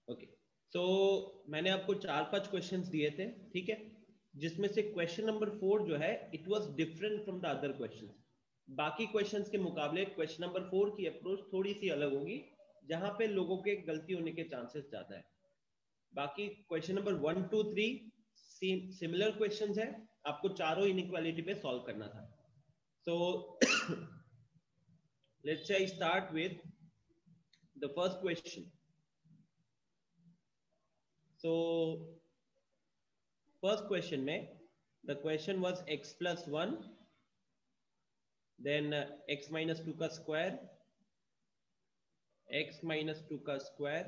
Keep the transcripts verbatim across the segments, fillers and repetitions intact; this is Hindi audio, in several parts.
ओके, सो मैंने आपको चार पांच क्वेश्चंस दिए थे, ठीक है, जिसमें से क्वेश्चन नंबर फोर जो है it was different from the other questions. बाकी क्वेश्चंस के मुकाबले क्वेश्चन नंबर फोर की अप्रोच थोड़ी सी अलग होगी, जहां पे लोगों के गलती होने के चांसेस ज्यादा है। बाकी question number one two three similar questions है, आपको चारों इनइक्वालिटी पे सॉल्व करना था। So let's say I start with the first question. So first question में the question was x plus one, then uh, x minus two का square, x minus two का square,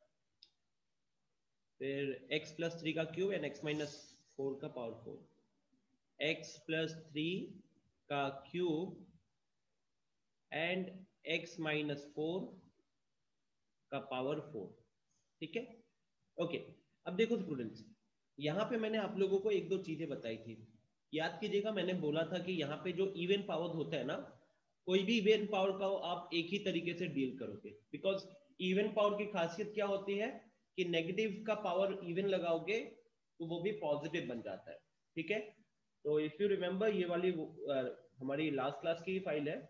फिर x plus three का cube and x minus four का power four, x plus three का cube and x minus four का power four, ठीक है। ओके, अब देखो स्टूडेंट्स, यहाँ पे मैंने आप लोगों को एक दो चीजें बताई थी, याद कीजिएगा। मैंने बोला था कि यहाँ पे जो इवन पावर होता है ना, कोई भी इवन पावर का आप एक ही तरीके से डील करोगे, बिकॉज इवन पावर की खासियत क्या होती है कि नेगेटिव का पावर इवन लगाओगे तो वो भी पॉजिटिव बन जाता है, ठीक है। तो इफ यू रिमेम्बर, ये वाली आ, हमारी लास्ट क्लास की फाइल है,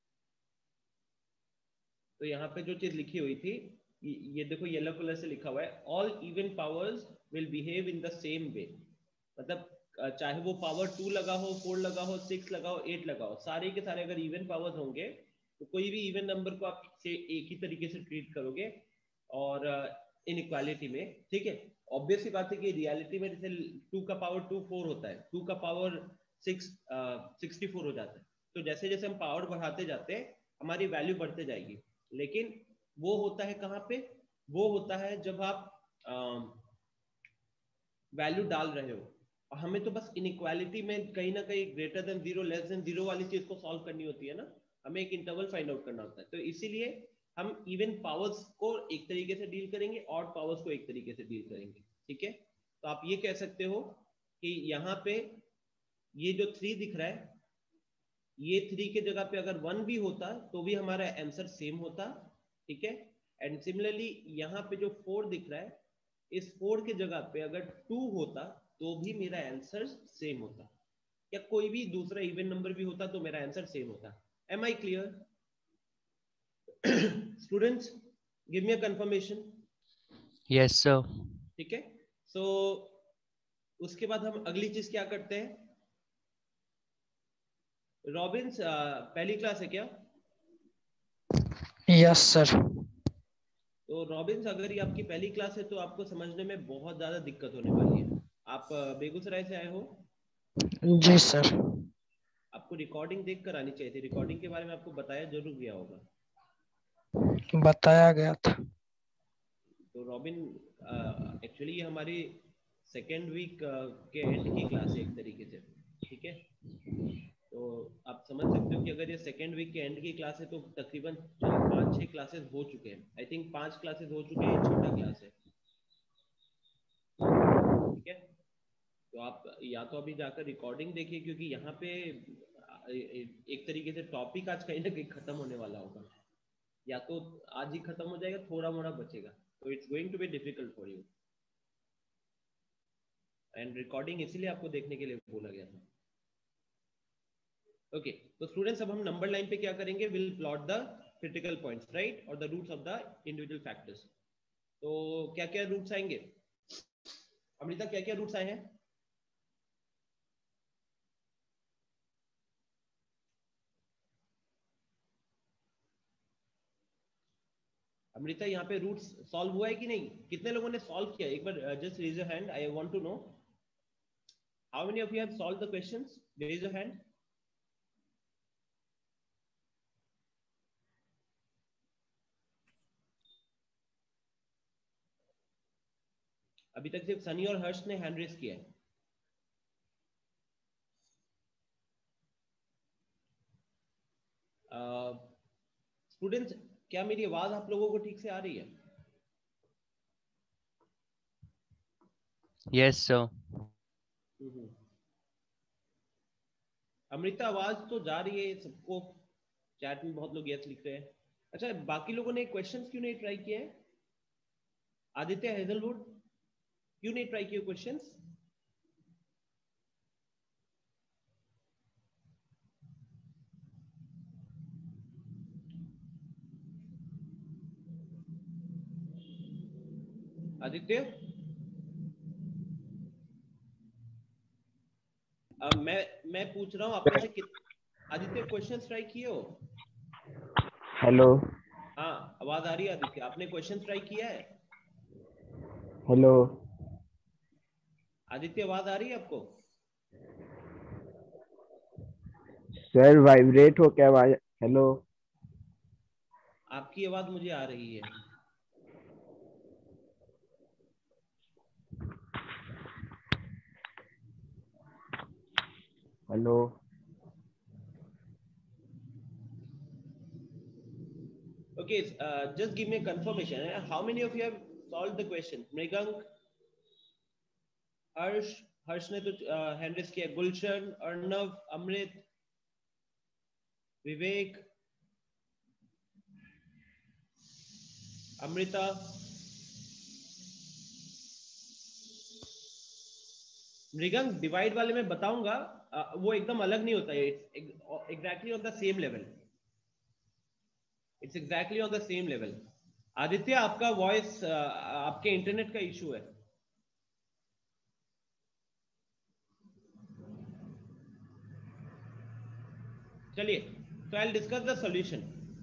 तो यहाँ पे जो चीज लिखी हुई थी, ये देखो येलो कलर से लिखा हुआ है, all even powers will behave in the same way. मतलब चाहे वो पावर टू लगा हो, फोर लगा हो, सिक्स लगा हो, एट लगा हो, सारे के सारे अगर इवन पावर्स होंगे तो कोई भी इवन नंबर को आप से एक ही तरीके से ट्रीट करोगे और इनइक्वालिटी में, ठीक है। ऑब्वियस सी बात है कि रियलिटी में जैसे टू का पावर टू फोर होता है, टू का पावर सिक्स सिक्सटी फोर हो जाता है। तो जैसे जैसे हम पावर बढ़ाते जाते हैं हमारी वैल्यू बढ़ते जाएगी, लेकिन वो होता है कहाँ पे, वो होता है जब आप वैल्यू डाल रहे हो। और हमें तो बस इनइक्वालिटी में कहीं ना कहीं greater than zero, less than zero वाली चीज को सॉल्व करनी होती है ना, हमें एक इंटरवल फाइंड आउट करना होता है। तो इसीलिए हम इवन पावर्स को एक तरीके से डील करेंगे, ऑड पावर्स को एक तरीके से डील करेंगे, ठीक है। तो आप ये कह सकते हो कि यहाँ पे ये जो थ्री दिख रहा है, ये थ्री के जगह पे अगर वन भी होता तो भी हमारा आंसर सेम होता, ठीक है। एंड सिमिलरली यहाँ पे जो फोर दिख रहा है, इस फोर के जगह पे अगर टू होता तो भी मेरा आंसर सेम होता, या कोई भी दूसरा इवन नंबर भी होता तो मेरा आंसर सेम होता। Am I clear students? Give me a confirmation. Yes sir. ठीक है, सो उसके बाद हम अगली चीज क्या करते हैं। रॉबिन्स, पहली क्लास है क्या? Yes sir. तो रॉबिन्स, अगर ये आपकी पहली क्लास है तो आपको समझने में बहुत ज्यादा दिक्कत होने वाली है। आप बेगूसराय से आए हो? जी सर। आपको रिकॉर्डिंग देख कर आनी चाहिए थी, रिकॉर्डिंग के बारे में आपको बताया जरूर गया होगा। बताया गया था। तो रॉबिन, एक्चुअली ये हमारी सेकेंड वीक के एंड की क्लास है एक तरीके से, ठीक है। तो आप समझ सकते हो कि अगर ये सेकेंड वीक के एंड की क्लास है तो तकरीबन पाँच छः क्लासेस हो चुके हैं, आई थिंक पांच क्लासेस हो चुके हैं, ये छठा क्लास है, ठीक है। तो आप या तो अभी जाकर रिकॉर्डिंग देखिए, क्योंकि यहाँ पे एक तरीके से टॉपिक आज कहीं ना कहीं खत्म होने वाला होगा, या तो आज ही खत्म हो जाएगा, थोड़ा मोड़ा बचेगा, तो it's going to be difficult for you. And recording इसीलिए आपको देखने के लिए बोला गया था। ओके, तो स्टूडेंट्स अब हम नंबर लाइन पे क्या करेंगे, will plot the critical points, right, और the roots of the individual factors. तो क्या क्या रूट्स आएंगे अमृता, क्या क्या रूट्स आए हैं? अमृता, यहाँ पे रूट्स सॉल्व हुआ है कि नहीं? कितने लोगों ने सॉल्व किया? एक बार just raise your hand, I want to know how many of you have solve the questions, raise your hand. अभी तक सिर्फ सनी और हर्ष ने हैंड रेज किया है। स्टूडेंट्स, uh, क्या मेरी आवाज आप लोगों को ठीक से आ रही है? Yes sir. अमृता, आवाज तो जा रही है सबको, चैट में बहुत लोग यस लिख रहे हैं। अच्छा, बाकी लोगों ने क्वेश्चंस क्यों नहीं ट्राई किए हैं? आदित्य हेजलवुड, क्यों नहीं ट्राई किए क्वेश्चंस? आदित्य, अब मैं मैं पूछ रहा हूँ आप में से कित... आदित्य क्वेश्चंस ट्राई किए हो? हेलो हाँ, आवाज आ रही है आदित्य, आपने क्वेश्चंस ट्राई किया है? हेलो आदित्य आवाज आ रही है आपको? सर वाइब्रेट हो क्या आवाज? हेलो आपकी आवाज मुझे आ रही है। Hello Okay, uh, just give me a confirmation. eh? How many of you have solved the question? Mrigank, Harsh, Harsh ने तो हैंड रेस किया। गुलशन, अर्णव, अमृत, विवेक, अमृता, मृगंक डिवाइड वाले में बताऊंगा, uh, वो एकदम अलग नहीं होता है। It's exactly on the same level. It's exactly on the same level. Aditya, आपका वॉइस uh, आपके इंटरनेट का इशू है। चलिए, तो I will discuss the solution.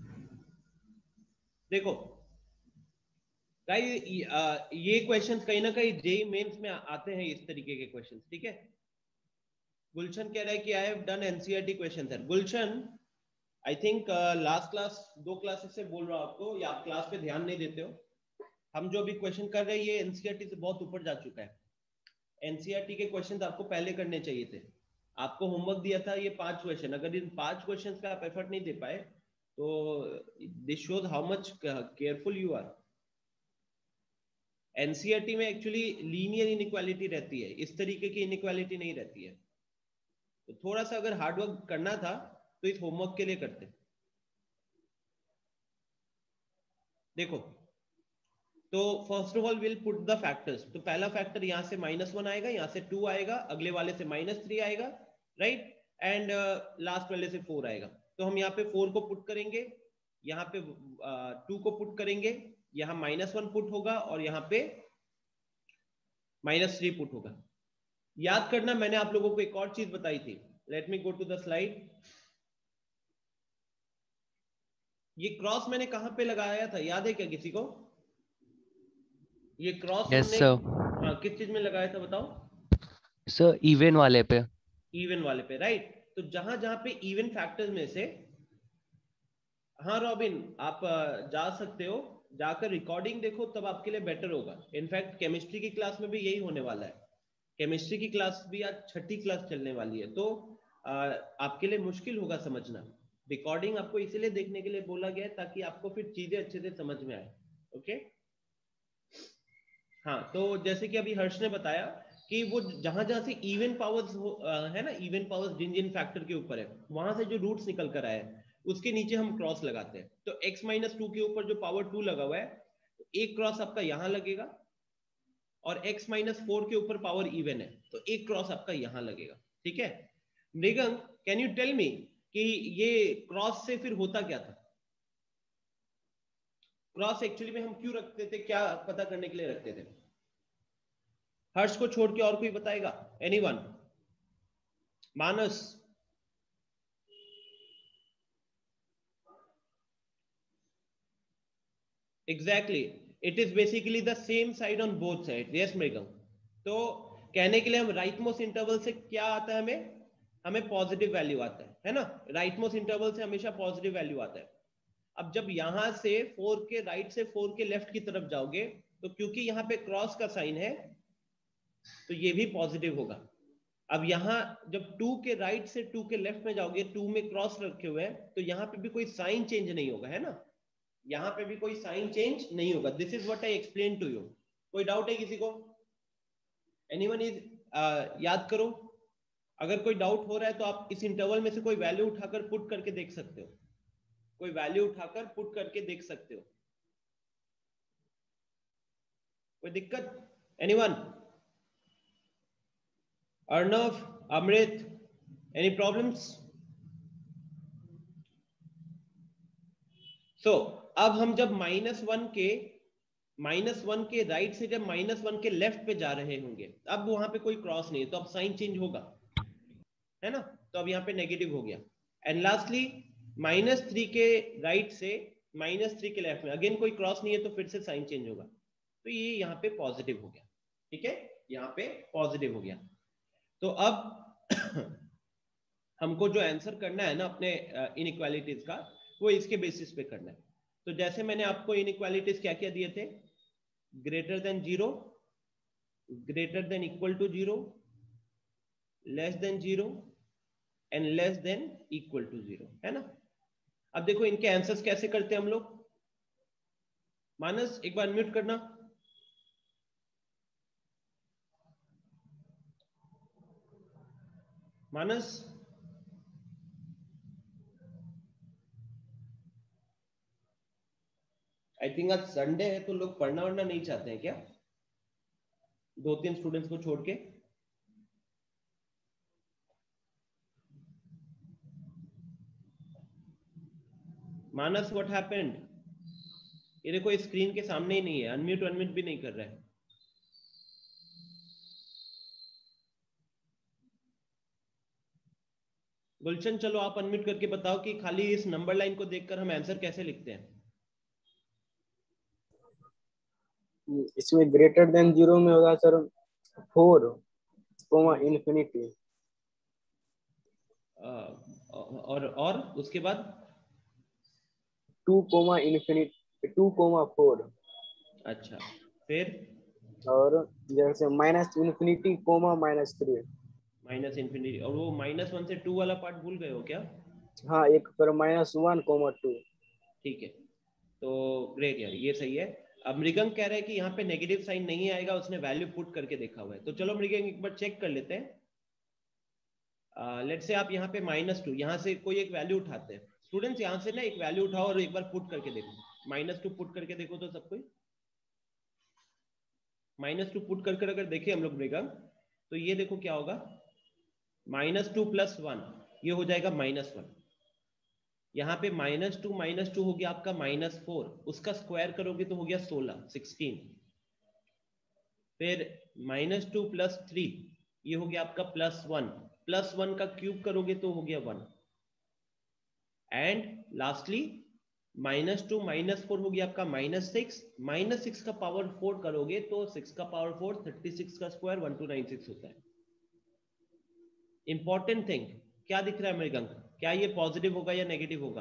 देखो गाइस, ये क्वेश्चंस कहीं ना कहीं जेई मेंस में आते हैं, इस तरीके के क्वेश्चंस, ठीक है। गुलशन कह रहा है कि I have done NCERT question sir. Gulshan, I think last class, दो क्लासेस से बोल रहा हूं आपको, या आप क्लास पे ध्यान नहीं देते हो। हम जो अभी क्वेश्चन कर रहे हैं ये एनसीईआरटी से बहुत ऊपर जा चुका है। एनसीईआरटी के क्वेश्चन आपको पहले करने चाहिए थे। आपको होमवर्क दिया था ये पांच क्वेश्चन, अगर इन पांच क्वेश्चन का आप एफर्ट नहीं दे पाए तो this shows how much careful you are. NCERT में एक्चुअली लीनियर इनइक्वालिटी रहती है, इस तरीके की इनइक्वालिटी नहीं रहती है। तो थोड़ा सा अगर हार्डवर्क करना था तो इस होमवर्क के लिए करते। देखो, तो first of all will put the factors. तो पहला फैक्टर यहां से माइनस वन आएगा, यहां से टू आएगा, अगले वाले से माइनस थ्री आएगा, राइट, एंड लास्ट वाले से फोर आएगा। तो हम यहाँ पे फोर को पुट करेंगे, यहाँ पे टू uh, को पुट करेंगे, यहाँ माइनस वन पुट होगा और यहाँ पे माइनस थ्री पुट होगा। याद करना, मैंने आप लोगों को एक और चीज बताई थी। Let me go to the slide. ये क्रॉस मैंने कहां पे लगाया था, याद है क्या किसी को? ये क्रॉस यस हमने सर। हाँ किस चीज में लगाया था बताओ? सर इवन वाले पे। इवन वाले पे, राइट। तो जहां जहां पे इवन फैक्टर्स में से, हाँ रॉबिन, आप जा सकते हो, जाकर रिकॉर्डिंग देखो, तब आपके लिए बेटर होगा। इनफैक्ट केमिस्ट्री की क्लास में भी यही होने वाला है। केमिस्ट्री की क्लास भी आज छठी क्लास चलने वाली है, तो आ, आपके लिए मुश्किल होगा समझना। रिकॉर्डिंग आपको इसीलिए देखने के लिए बोला गया है ताकि आपको फिर चीजें अच्छे से समझ में आए। ओके, हाँ, तो जैसे कि अभी हर्ष ने बताया कि वो जहां जहां से इवन पावर्स है ना, इवन पावर्स जिन जिन फैक्टर के ऊपर है, वहां से जो रूट्स निकल कर आए उसके नीचे हम क्रॉस लगाते हैं। तो x माइनस टू के ऊपर जो पावर टू लगा हुआ है, एक क्रॉस आपका यहां लगेगा, और x माइनस फोर के ऊपर पावर इवन है तो एक क्रॉस आपका यहां लगेगा, ठीक है। Mrigank, can you tell me कि ये क्रॉस से फिर होता क्या था? क्रॉस एक्चुअली में हम क्यों रखते थे, क्या पता करने के लिए रखते थे? हर्ष को छोड़ के और कोई बताएगा? Anyone? Manas? Exactly, it is basically the same side on both side. Yes Mrigam, तो कहने के लिए हम राइट मोस्ट इंटरवल से क्या आता है, हमें हमें पॉजिटिव वैल्यू आता है है ना। राइट मोस्ट इंटरवल से हमेशा पॉजिटिव वैल्यू आता है। अब जब यहां से फोर के राइट से फोर के लेफ्ट की तरफ जाओगे, तो क्योंकि यहाँ पे क्रॉस का साइन है तो ये भी पॉजिटिव होगा। अब यहां जब टू के राइट से टू के लेफ्ट में जाओगे, टू में क्रॉस रखे हुए हैं, तो यहाँ पे भी कोई साइन चेंज नहीं होगा, है ना। यहाँ पे भी कोई साइन चेंज नहीं होगा। This is what I explain to you. कोई डाउट है किसी को? एनीवन इज याद करो, अगर कोई डाउट हो रहा है तो आप इस इंटरवल में से कोई वैल्यू उठाकर पुट करके देख सकते हो। कोई वैल्यू उठाकर पुट करके देख सकते हो। कोई दिक्कत? Anyone? Arnav, Amrit, any problems? So अब हम जब माइनस वन के माइनस वन के राइट से जब माइनस वन के लेफ्ट पे जा रहे होंगे, अब वहां पे कोई क्रॉस नहीं है, तो अब साइन चेंज होगा, है ना? तो अब यहाँ पे नेगेटिव हो गया। एंड लास्टली माइनस थ्री के राइट से माइनस थ्री के लेफ्ट में अगेन कोई क्रॉस नहीं है, तो फिर से साइन चेंज होगा, तो ये यहाँ पे पॉजिटिव हो गया। ठीक है, यहाँ पे पॉजिटिव हो गया। तो अब हमको जो आंसर करना है ना अपने इनइक्वालिटीज का, वो इसके बेसिस पे करना है। तो जैसे मैंने आपको इनइक्वालिटीज क्या क्या दिए थे, greater than zero, greater than equal to zero, less than zero and less than equal to zero, है ना? अब देखो इनके आंसर्स कैसे करते हैं हम लोग। मानस एक बार म्यूट करना। मानस, आई थिंक आज संडे है तो लोग पढ़ना वढ़ना नहीं चाहते हैं क्या, दो तीन स्टूडेंट्स को छोड़ के? Manas what happened? ये देखो स्क्रीन के सामने ही नहीं है, अनम्यूट अनम्यूट भी नहीं कर रहा है। गुलशन चलो आप अनम्यूट करके बताओ कि खाली इस नंबर लाइन को देखकर हम आंसर कैसे लिखते हैं। इसमें ग्रेटर देन जीरो में होगा सर फोर कोमा इन्फिनिटी, और और उसके बाद two comma infinity, two comma four. अच्छा, फिर और जैसे minus infinity comma minus three. Minus infinity, और वो माइनस वन से टू वाला पार्ट भूल गए हो क्या? हाँ, एक पर माइनस वन कोमा टू। ठीक है, तो ग्रेट यार, ये सही है। अब मृगंक कह रहा है कि यहाँ पे नेगेटिव साइन नहीं आएगा, उसने वैल्यू पुट करके देखा हुआ है। तो चलो मृगंक एक बार चेक कर लेते हैं। लेट्स से आप यहाँ पे माइनस टू, यहाँ से कोई एक वैल्यू उठाते हैं। स्टूडेंट्स यहाँ से ना एक वैल्यू उठाओ और एक बार पुट करके देखो। माइनस टू पुट करके देखो तो सब कोई माइनस टू पुट करके अगर देखें हम लोग मृगंक, तो ये देखो क्या होगा, माइनस टू प्लस वन, ये हो जाएगा माइनस वन। यहाँ पे माइनस टू माइनस टू हो गया आपका माइनस फोर, उसका स्क्वायर करोगे तो हो गया सोलह, सिक्सटीन। फिर माइनस टू प्लस थ्री, ये हो गया आपका प्लस वन, प्लस वन का क्यूब करोगे तो हो गया one. And lastly minus two minus four हो गया आपका माइनस सिक्स, माइनस सिक्स का पावर फोर करोगे तो सिक्स का पावर फोर, थर्टी सिक्स का square one two nine six होता है। इंपॉर्टेंट थिंग क्या दिख रहा है मृगंक, क्या ये पॉजिटिव होगा या नेगेटिव होगा?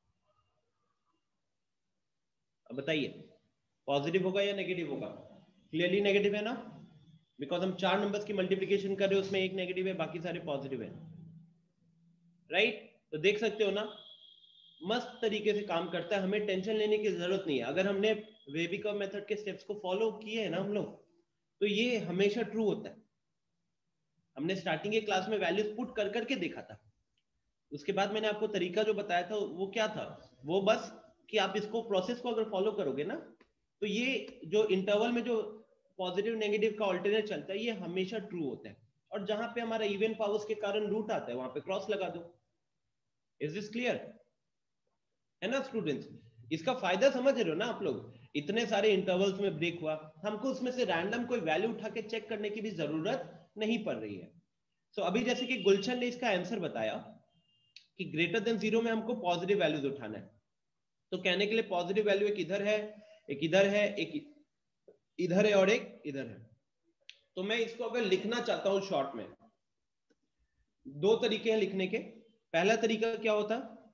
अब बताइए, पॉजिटिव होगा या नेगेटिव होगा? क्लियरली नेगेटिव है ना, बिकॉज हम चार नंबर्स की मल्टीप्लिकेशन कर रहे हैं, उसमें एक नेगेटिव है, बाकी सारे पॉजिटिव है, राइट? तो देख सकते हो ना, मस्त तरीके से काम करता है, हमें टेंशन लेने की जरूरत नहीं है। अगर हमने वेबिका मेथड के स्टेप्स को फॉलो किए हैं ना हम लोग, तो ये हमेशा ट्रू होता है। हमने स्टार्टिंग के क्लास में वैल्यूज पुट कर करके देखा था, उसके बाद मैंने आपको तरीका जो बताया था वो क्या था, वो बस कि आप इसको प्रोसेस को अगर फॉलो करोगे ना, तो ये जो इंटरवल में जो पॉजिटिव नेगेटिव का ऑल्टरनेट चलता है, ये हमेशा ट्रू होता है। और जहां पे हमारा इवन पावर्स के कारण रूट आता है, वहां पे क्रॉस लगा दो। Is this clear? है ना स्टूडेंट्स? इसका फायदा समझ रहे हो ना आप लोग? इतने सारे इंटरवल्स में ब्रेक हुआ, हमको उसमें से रैंडम कोई वैल्यू उठा के चेक करने की भी जरूरत नहीं पड़ रही है। सो so, अभी जैसे कि गुलशन ने इसका आंसर बताया कि ग्रेटर देन जीरो में हमको पॉजिटिव वैल्यूज उठाना है, तो कहने के लिए पॉजिटिव वैल्यू एक इधर है, एक इधर है, एक इधर है और एक इधर है। तो मैं इसको अगर लिखना चाहता हूं शॉर्ट में, दो तरीके हैं लिखने के। पहला तरीका क्या होता,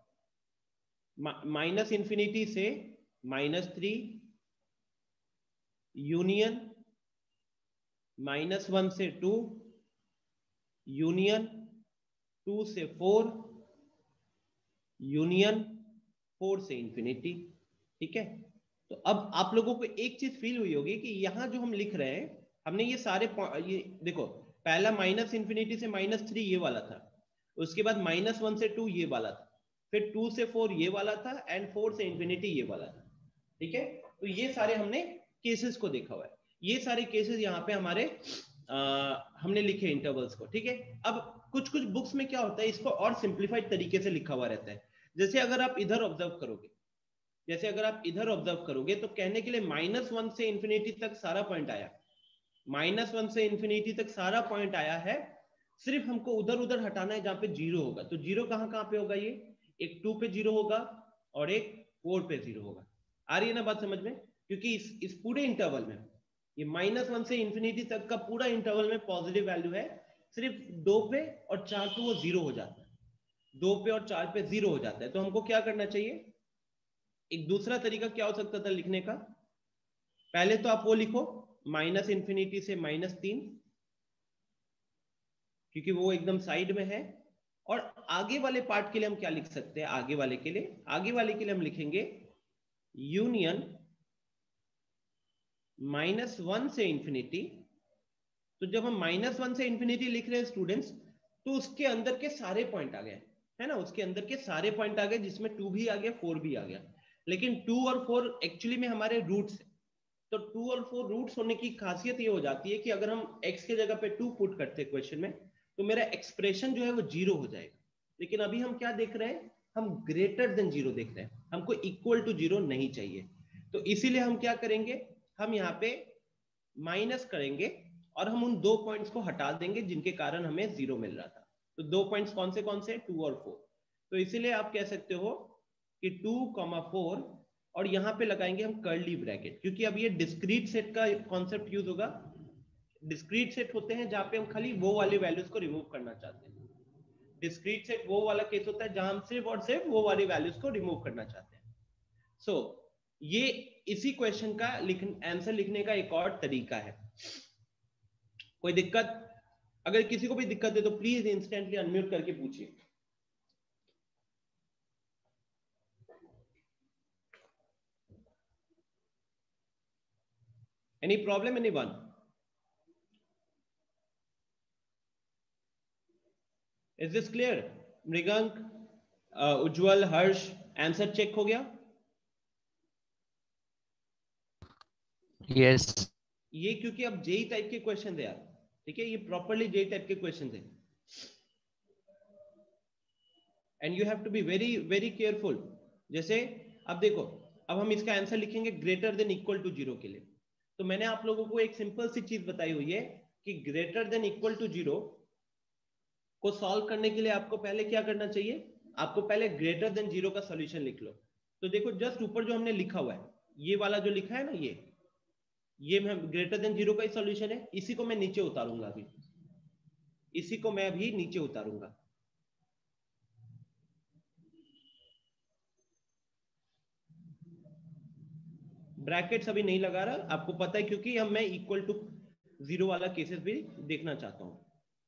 माइनस इंफिनिटी से minus three union minus one से टू यूनियन टू से फोर यूनियन फोर से इंफिनिटी। ठीक है, तो अब आप लोगों को एक चीज फील हुई होगी कि यहां जो हम लिख रहे हैं, हमने ये सारे ये देखो, पहला माइनस इंफिनिटी से माइनस थ्री ये वाला था, उसके बाद माइनस वन से टू ये वाला था, फिर टू से फोर ये वाला था, एंड फोर से इंफिनिटी ये वाला था। ठीक है, तो ये सारे हमने केसेस को देखा हुआ है। ये सारे केसेस यहाँ पे हमारे आ, हमने लिखे इंटरवल्स को, ठीक है। अब कुछ कुछ बुक्स में क्या होता है, इसको और सिंप्लीफाइड तरीके से लिखा हुआ रहता है। जैसे अगर आप इधर ऑब्जर्व करोगे जैसे अगर आप इधर ऑब्जर्व करोगे तो कहने के लिए माइनस वन से इंफिनिटी तक सारा पॉइंट आया, माइनस वन से इंफिनिटी तक सारा पॉइंट आया है, सिर्फ हमको उधर उधर हटाना है जहां पे जीरो होगा। तो जीरो कहां कहां पे होगा, ये एक टू पे जीरो होगा और एक फोर पे जीरो होगा। आ रही है ना बात समझ में? क्योंकि इस इस पूरे इंटरवल में, ये माइनस वन से इंफिनिटी तक का पूरा इंटरवल में पॉजिटिव वैल्यू है, सिर्फ दो पे और चार पे वो जीरो हो जाता है, दो पे और चार पे जीरो हो जाता है। तो हमको क्या करना चाहिए, एक दूसरा तरीका क्या हो सकता था लिखने का, पहले तो आप वो लिखो माइनस इंफिनिटी से माइनस तीन, क्योंकि वो एकदम साइड में है। और आगे वाले पार्ट के लिए हम क्या लिख सकते हैं, आगे वाले के लिए आगे वाले के लिए हम लिखेंगे यूनियन माइनस वन से इंफिनिटी। तो जब हम माइनस वन से इंफिनिटी लिख रहे हैं स्टूडेंट्स, तो उसके अंदर के सारे पॉइंट आ गए, है ना, उसके अंदर के सारे पॉइंट आ गए, जिसमें टू भी आ गया, फोर भी आ गया। लेकिन टू और फोर एक्चुअली में हमारे रूट्स है। तो टू और फोर रूट्स होने की खासियत ये हो जाती है कि अगर हम x के जगह पे टू पुट करते हैं क्वेश्चन में, तो मेरा एक्सप्रेशन जो है वो जीरो हो जाएगा। लेकिन अभी हम क्या देख रहे हैं, हम ग्रेटर देन जीरो देख रहे हैं, हमको इक्वल टू जीरो नहीं चाहिए। तो इसीलिए हम क्या करेंगे, हम यहाँ पे माइनस करेंगे और हम उन दो पॉइंट्स को हटा देंगे जिनके कारण हमें जीरो मिल रहा था। तो दो पॉइंट्स कौन से कौन से, टू और फोर। तो इसीलिए आप कह सकते हो कि टू कॉमा फोर, और यहां पे लगाएंगे हम कर्ली ब्रैकेट, क्योंकि अब ये डिस्क्रीट सेट का कॉन्सेप्ट यूज होगा। डिस्क्रीट सेट होते हैं जहां पे हम खाली वो वाले वैल्यूज को रिमूव करना चाहते हैं। डिस्क्रीट सेट वो वाला केस होता है जहां हम सिर्फ और सिर्फ वो वाली वैल्यूज को रिमूव करना चाहते हैं। सो so, ये इसी क्वेश्चन का आंसर लिखने का एक और तरीका है। कोई दिक्कत? अगर किसी को भी दिक्कत है तो प्लीज इंस्टेंटली अनम्यूट करके पूछिए। Any problem, anyone? Is this clear? Mrigank, Ujjwal, Harsh, answer check हो गया? यस। ये क्योंकि अब जेई टाइप के क्वेश्चन है यार, ठीक है, ये प्रॉपरली जेई टाइप के क्वेश्चन है, and you have to be very very careful. जैसे अब देखो, अब हम इसका आंसर लिखेंगे greater than equal to zero के लिए। तो मैंने आप लोगों को एक सिंपल सी चीज बताई हुई है कि greater than equal to zero को सॉल्व करने के लिए आपको पहले क्या करना चाहिए, आपको पहले ग्रेटर देन जीरो का सॉल्यूशन लिख लो। तो देखो जस्ट ऊपर जो हमने लिखा हुआ है, ये वाला जो लिखा है ना, ये ये मैं ग्रेटर देन जीरो का ही सॉल्यूशन है। इसी को मैं नीचे उतारूंगा, अभी इसी को मैं अभी नीचे उतारूंगा। ब्रैकेट्स अभी नहीं लगा रहा, आपको पता है, क्योंकि हम मैं इक्वल टू जीरो वाला केसेस भी देखना चाहता हूं।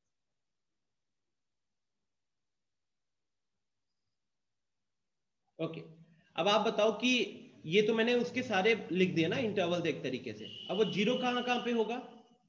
ओके, अब आप बताओ कि ये तो मैंने उसके सारे लिख दिए ना इंटरवल एक तरीके से। अब वो जीरो कहां कहां पे होगा,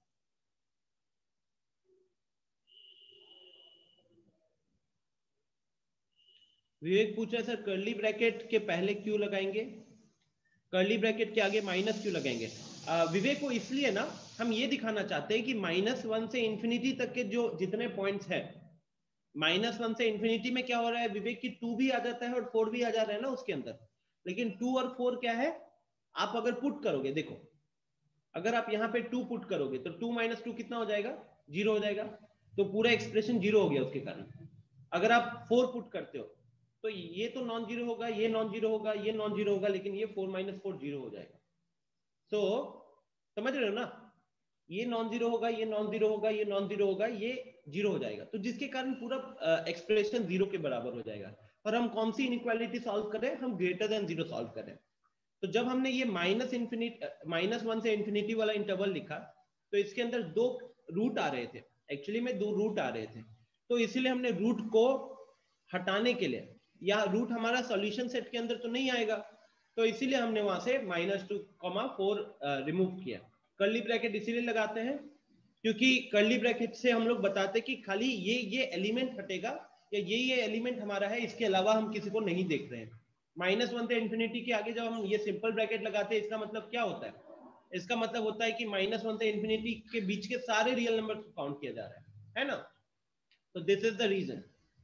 विवेक पूछ रहा है सर कर्ली ब्रैकेट के पहले क्यों लगाएंगे, कर्ली ब्रैकेट के आगे माइनस क्यों लगाएंगे? आ, विवेक को इसलिए ना, हम ये दिखाना चाहते हैं कि माइनस वन से इंफिनिटी तक के जो जितने पॉइंट्स हैं, माइनस वन से इंफिनिटी में क्या हो रहा है विवेक, की टू भी आ जाता है और फोर भी आ जा रहा है ना उसके अंदर। लेकिन टू और फोर क्या है, आप अगर पुट करोगे, देखो अगर आप यहाँ पे टू पुट करोगे तो टू माइनस टू कितना हो जाएगा, जीरो हो जाएगा। तो पूरा एक्सप्रेशन जीरो हो गया उसके कारण। अगर आप फोर पुट करते हो तो ये तो नॉन जीरो होगा, ये नॉन जीरो होगा, ये नॉन जीरो होगा, लेकिन ये फोर माइनस फोर जीरो हो जाएगा। तो समझ रहे हो ना, ये नॉन जीरो होगा, ये नॉन जीरो होगा, ये नॉन जीरो होगा, ये जीरो हो जाएगा। तो जिसके कारण पूरा एक्सप्रेशन जीरो के बराबर हो जाएगा। और हम कौन सी इनइक्वालिटी सॉल्व करें, हम ग्रेटर देन जीरो सॉल्व करें। तो जब हमने ये माइनस इंफिनिटी माइनस वन से इंफिनिटी वाला इंटरवल लिखा, तो इसके अंदर दो रूट आ रहे थे, एक्चुअली में दो रूट आ रहे थे। तो इसीलिए हमने रूट को हटाने के लिए, या रूट हमारा सॉल्यूशन सेट के अंदर तो नहीं आएगा, तो इसीलिए हमने वहां से minus two comma four remove किया। कर्ली ब्रैकेट इसीलिए लगाते हैं क्योंकि कर्ली ब्रैकेट से हम लोग बताते कि खाली ये ये एलिमेंट हटेगा, या ये ये एलिमेंट हमारा है, इसके अलावा हम किसी को नहीं देख रहे हैं। माइनस वन से इंफिनिटी के आगे जब हम ये सिंपल ब्रैकेट लगाते हैं, इसका मतलब क्या होता है, इसका मतलब होता है कि माइनस वन से इंफिनिटी के बीच के सारे रियल नंबर को काउंट किया जा रहा है, है ना? तो this is the reason.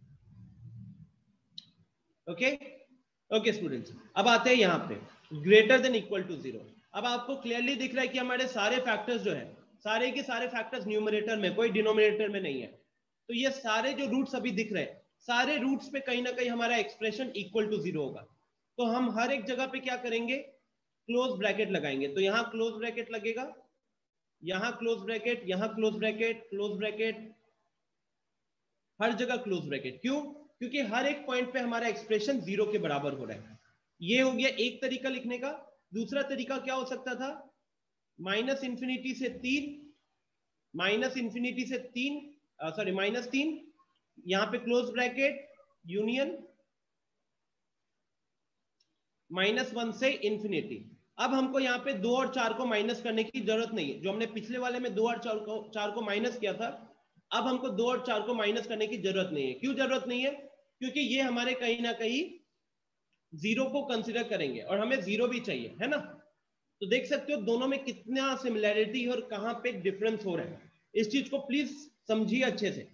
Okay okay students, अब आते हैं यहाँ पे greater than equal to zero. अब आपको क्लियरली दिख रहा है कि हमारे सारे फैक्टर्स जो है, सारे के सारे फैक्टर्स न्यूमरेटर में, कोई डिनोमिनेटर में नहीं है। तो ये सारे जो रूट्स अभी दिख रहे हैं, सारे रूट्स पे कहीं ना कहीं हमारा एक्सप्रेशन इक्वल टू जीरो होगा। तो हम हर एक जगह पे क्या करेंगे, क्लोज ब्रैकेट लगाएंगे। तो यहाँ क्लोज ब्रैकेट लगेगा, यहाँ क्लोज ब्रैकेट, यहाँ क्लोज ब्रैकेट, क्लोज ब्रैकेट, हर जगह क्लोज ब्रैकेट। क्यों? क्योंकि हर एक पॉइंट पे हमारा एक्सप्रेशन जीरो के बराबर हो रहा है। ये हो गया एक तरीका लिखने का। दूसरा तरीका क्या हो सकता था, माइनस इंफिनिटी से तीन, माइनस इंफिनिटी से तीन, सॉरी माइनस तीन, यहां पे close bracket, union minus one से इंफिनिटी। अब हमको यहाँ पे दो और चार को माइनस करने की जरूरत नहीं है। जो हमने पिछले वाले में दो और चार को चार को माइनस किया था, अब हमको दो और चार को माइनस करने की जरूरत नहीं है। क्यों जरूरत नहीं है? क्योंकि ये हमारे कहीं ना कहीं जीरो को कंसिडर करेंगे और हमें जीरो भी चाहिए, है ना? तो देख सकते हो दोनों में कितना सिमिलैरिटी और कहां पे डिफरेंस हो रहा है। इस चीज को प्लीज समझिए अच्छे से।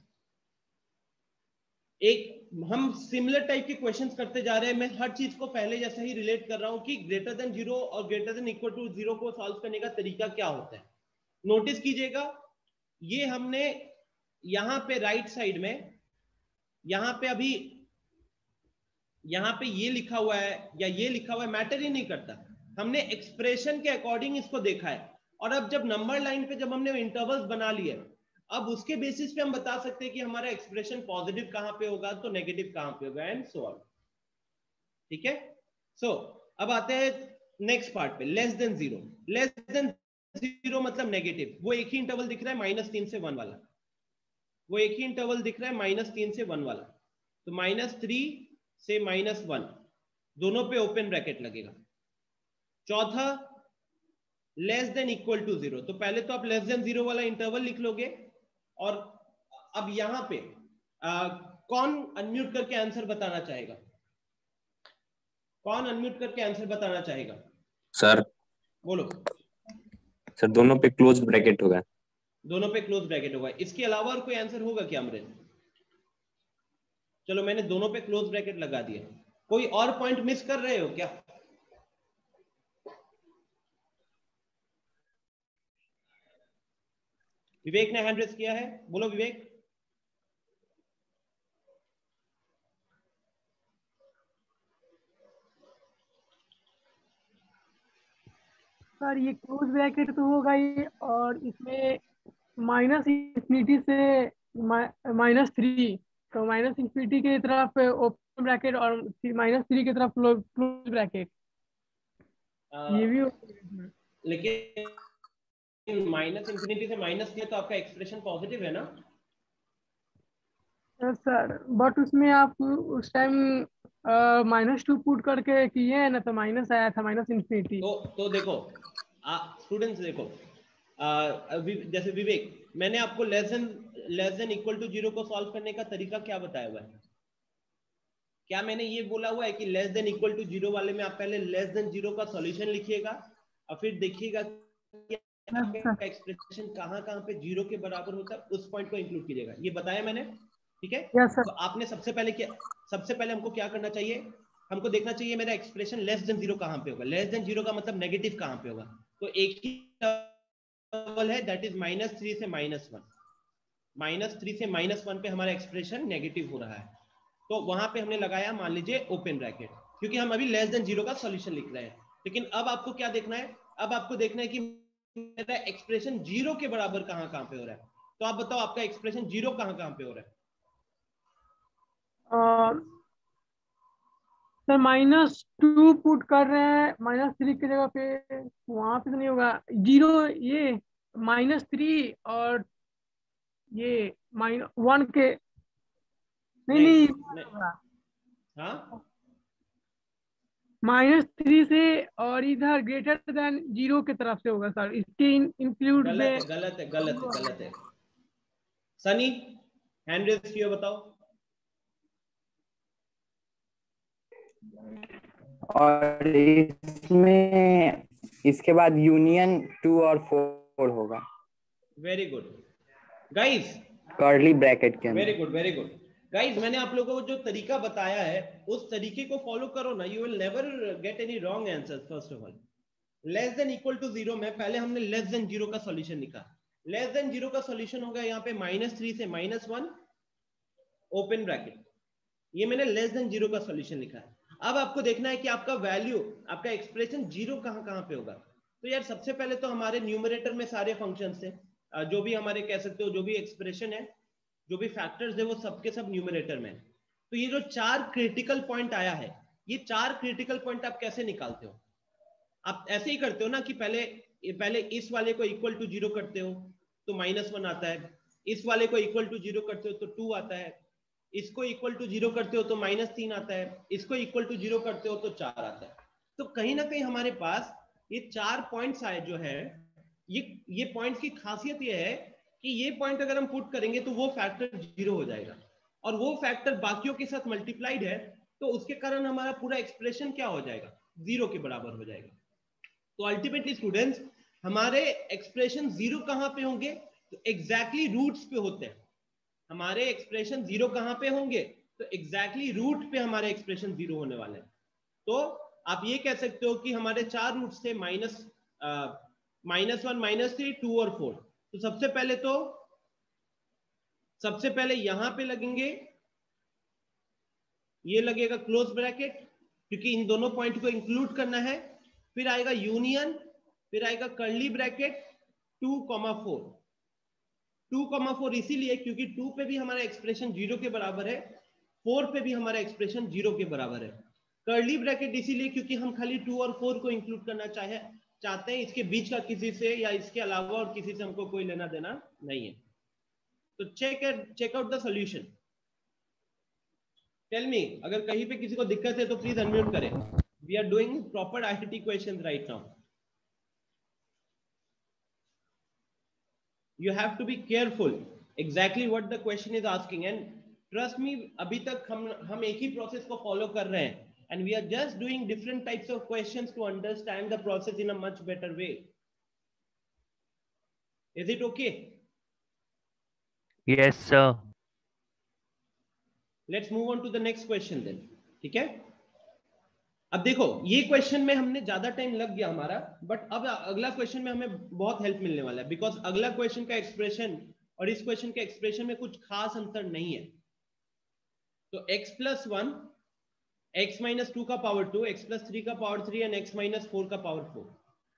एक हम सिमिलर टाइप के क्वेश्चंस करते जा रहे हैं। मैं हर चीज को पहले जैसा ही रिलेट कर रहा हूं कि ग्रेटर देन जीरो और greater than equal to zero को सॉल्व करने का तरीका क्या होता है। नोटिस कीजिएगा, ये हमने यहां पे राइट साइड में, यहां पे अभी यहां पे ये लिखा हुआ है या ये लिखा हुआ है, मैटर ही नहीं करता। हमने एक्सप्रेशन के अकॉर्डिंग इसको देखा है। और अब जब नंबर लाइन पे जब हमने इंटरवल्स बना लिए, अब उसके बेसिस पे हम बता सकते हैं कि हमारा एक्सप्रेशन पॉजिटिव कहां पे होगा तो नेगेटिव कहां पे होगा, एंड सो ऑन। ठीक है? सो so, अब आते हैं नेक्स्ट पार्ट पे, less than zero. Less than zero मतलब नेगेटिव। वो एक ही इंटरवल दिख रहा है माइनस तीन से वन वाला, वो एक ही इंटरवल दिख रहा है माइनस तीन से वन वाला। तो माइनस थ्री से माइनस वन दोनों पे ओपन ब्रैकेट लगेगा। चौथा, less than equal to zero. तो पहले तो आप लेस देन जीरो वाला इंटरवल लिख लोगे। और अब यहां पे आ, कौन अनम्यूट करके आंसर बताना चाहेगा? कौन अनम्यूट करके आंसर बताना चाहेगा? सर बोलो। सर दोनों पे क्लोज ब्रैकेट होगा। दोनों पे क्लोज ब्रैकेट होगा। इसके अलावा और कोई आंसर होगा क्या अमृत? चलो मैंने दोनों पे क्लोज ब्रैकेट लगा दिया। कोई और पॉइंट मिस कर रहे हो क्या? विवेक ने हैंड रेस किया है, बोलो विवेक। सर ये क्लोज ब्रैकेट तो होगा ही, और इसमें माइनस इंफिनिटी से माइनस थ्री, तो माइनस इंफिनिटी की तरफ ओपन ब्रैकेट और माइनस थ्री की तरफ क्लोज ब्रैकेट, ये भी होगा। लेकिन माइनस इंफिनिटी से माइनस किया तो आपका एक्सप्रेशन पॉजिटिव है ना? सर बट उसमें आप उस टाइम माइनस टू पुट करके किए हैं ना, तो माइनस आया था, माइनस इंफिनिटी। तो तो देखो स्टूडेंट्स, देखो आ, जैसे विवेक, मैंने आपको less than less than equal to zero को सॉल्व करने का तरीका क्या बताया हुआ है? क्या मैंने ये बोला हुआ है कि less than equal to zero वाले में आप पहले लेस देन जीरो का सॉल्यूशन लिखिएगा और फिर देखिएगा कि आपका एक्सप्रेशन कहां कहां पे जीरो के बराबर होता है, उस पॉइंट को इंक्लूड कीजिएगा। ये बताया मैंने, ठीक है? Yes sir. तो आपने सबसे पहले क्या, सबसे पहले हमको क्या करना चाहिए? हमको देखना चाहिए मेरा एक्सप्रेशन लेस देन जीरो कहां पे होगा। लेस देन जीरो का मतलब नेगेटिव कहां पे होगा। तो एक ही इंटरवल है, दैट इज माइनस थ्री से माइनस वन। माइनस थ्री से माइनस वन पे हमारा एक्सप्रेशन नेगेटिव हो रहा है, तो वहां पे हमने लगाया मान लीजिए ओपन ब्रैकेट, क्योंकि हम अभी लेस देन जीरो का सॉल्यूशन लिख रहे हैं। लेकिन अब आपको क्या देखना है? अब आपको देखना है कि मेरा एक्सप्रेशन जीरो के बराबर कहां कहां पे हो रहा है। तो आप बताओ आपका एक्सप्रेशन जीरो कहां कहां पे हो रहा है? सर माइनस टू पुट कर रहे हैं माइनस थ्री की जगह पे, वहां पे तो नहीं होगा जीरो। ये माइनस थ्री और ये माइनस वन के, नहीं नहीं, नहीं नहीं। हाँ, माइनस थ्री से और इधर ग्रेटर देन जीरो की तरफ से होगा सर, इसके इंक्लूड गलत में। है, गलत है, गलत है, गलत है। सनी, हैंड रेज किया, बताओ। और इसमें इसके बाद यूनियन टू और फोर होगा very good guys, curly bracket के वेरी अंदर। गुड वेरी गुड गाइस, मैंने आप लोगों को जो तरीका बताया है उस तरीके को फॉलो करो ना, you will never get any wrong answers. First of all, less than equal to zero में पहले हमने लेस देन जीरो का सॉल्यूशन निकाला। लेस देन जीरो का सॉल्यूशन होगा यहाँ पे माइनस थ्री से माइनस वन ओपन ब्रैकेट, ये मैंने लेस देन जीरो का सॉल्यूशन लिखा है। अब आपको देखना है कि आपका वैल्यू, आपका एक्सप्रेशन जीरो कहाँ कहाँ पे होगा। तो यार सबसे पहले तो हमारे न्यूमरेटर में सारे फंक्शंस थे, जो भी हमारे कह सकते हो जो भी एक्सप्रेशन है, जो भी फैक्टर्स है, वो सबके सब न्यूमरेटर में। तो ये जो चार क्रिटिकल पॉइंट आया है, ये चार क्रिटिकल पॉइंट आप कैसे निकालते हो? आप ऐसे ही करते हो ना कि पहले पहले इस वाले को इक्वल टू जीरो करते हो तो माइनस वन आता है, इस वाले को इक्वल टू जीरो करते हो तो टू आता है, इसको इक्वल टू जीरो करते हो तो माइनस तीन आता है, इसको इक्वल टू जीरो करते हो तो चार आता है। तो कहीं ना कहीं हमारे पास ये चार पॉइंट्स आए जो है, ये ये पॉइंट्स की खासियत ये है कि ये पॉइंट अगर हम पुट करेंगे तो वो फैक्टर जीरो हो जाएगा, और वो फैक्टर बाकियों के साथ मल्टीप्लाइड है, तो उसके कारण हमारा पूरा एक्सप्रेशन क्या हो जाएगा? जीरो के बराबर हो जाएगा। तो अल्टीमेटली स्टूडेंट्स, हमारे एक्सप्रेशन जीरो कहां पे होंगे? तो एग्जैक्टली रूट्स पे होते हैं। हमारे एक्सप्रेशन जीरो कहां पे होंगे? तो एग्जैक्टली रूट पे हमारे एक्सप्रेशन जीरो होने वाले हैं। तो आप ये कह सकते हो कि हमारे चार रूट्स थे, minus minus one, minus three, two और फोर। तो सबसे पहले तो सबसे पहले यहां पे लगेंगे, ये लगेगा क्लोज ब्रैकेट, क्योंकि इन दोनों पॉइंट को इंक्लूड करना है। फिर आएगा यूनियन, फिर आएगा curly bracket, two comma four. Two comma four इसीलिए क्योंकि टू पे भी हमारा एक्सप्रेशन जीरो के बराबर है, फोर पे भी हमारा एक्सप्रेशन जीरो के बराबर है। कर्ली ब्रैकेट इसीलिए क्योंकि हम खाली टू और फोर को इंक्लूड करना चाहे चाहते हैं, इसके बीच का किसी से या इसके अलावा और किसी से हमको कोई लेना देना नहीं है। तो check check out the solution. Tell me, अगर कहीं पे किसी को दिक्कत है तो प्लीज अनम्यूट करें। We are doing proper IIT questions right now. You have to be careful exactly what the question is asking, and trust me, अभी तक हम हम एक ही प्रोसेस को फॉलो कर रहे हैं, and we are just doing different types of questions to understand the process in a much better way. Is it okay? Yes sir. Let's move on to the next question then. ठीक है, अब देखो ये क्वेश्चन में हमने ज्यादा टाइम लग गया हमारा, बट अब अगला क्वेश्चन में हमें बहुत हेल्प मिलने वाला है, बिकॉज अगला क्वेश्चन का एक्सप्रेशन और इस क्वेश्चन के एक्सप्रेशन में कुछ खास अंतर नहीं है। तो x plus one, x minus two का power two, x plus three का power three and x minus four का power four.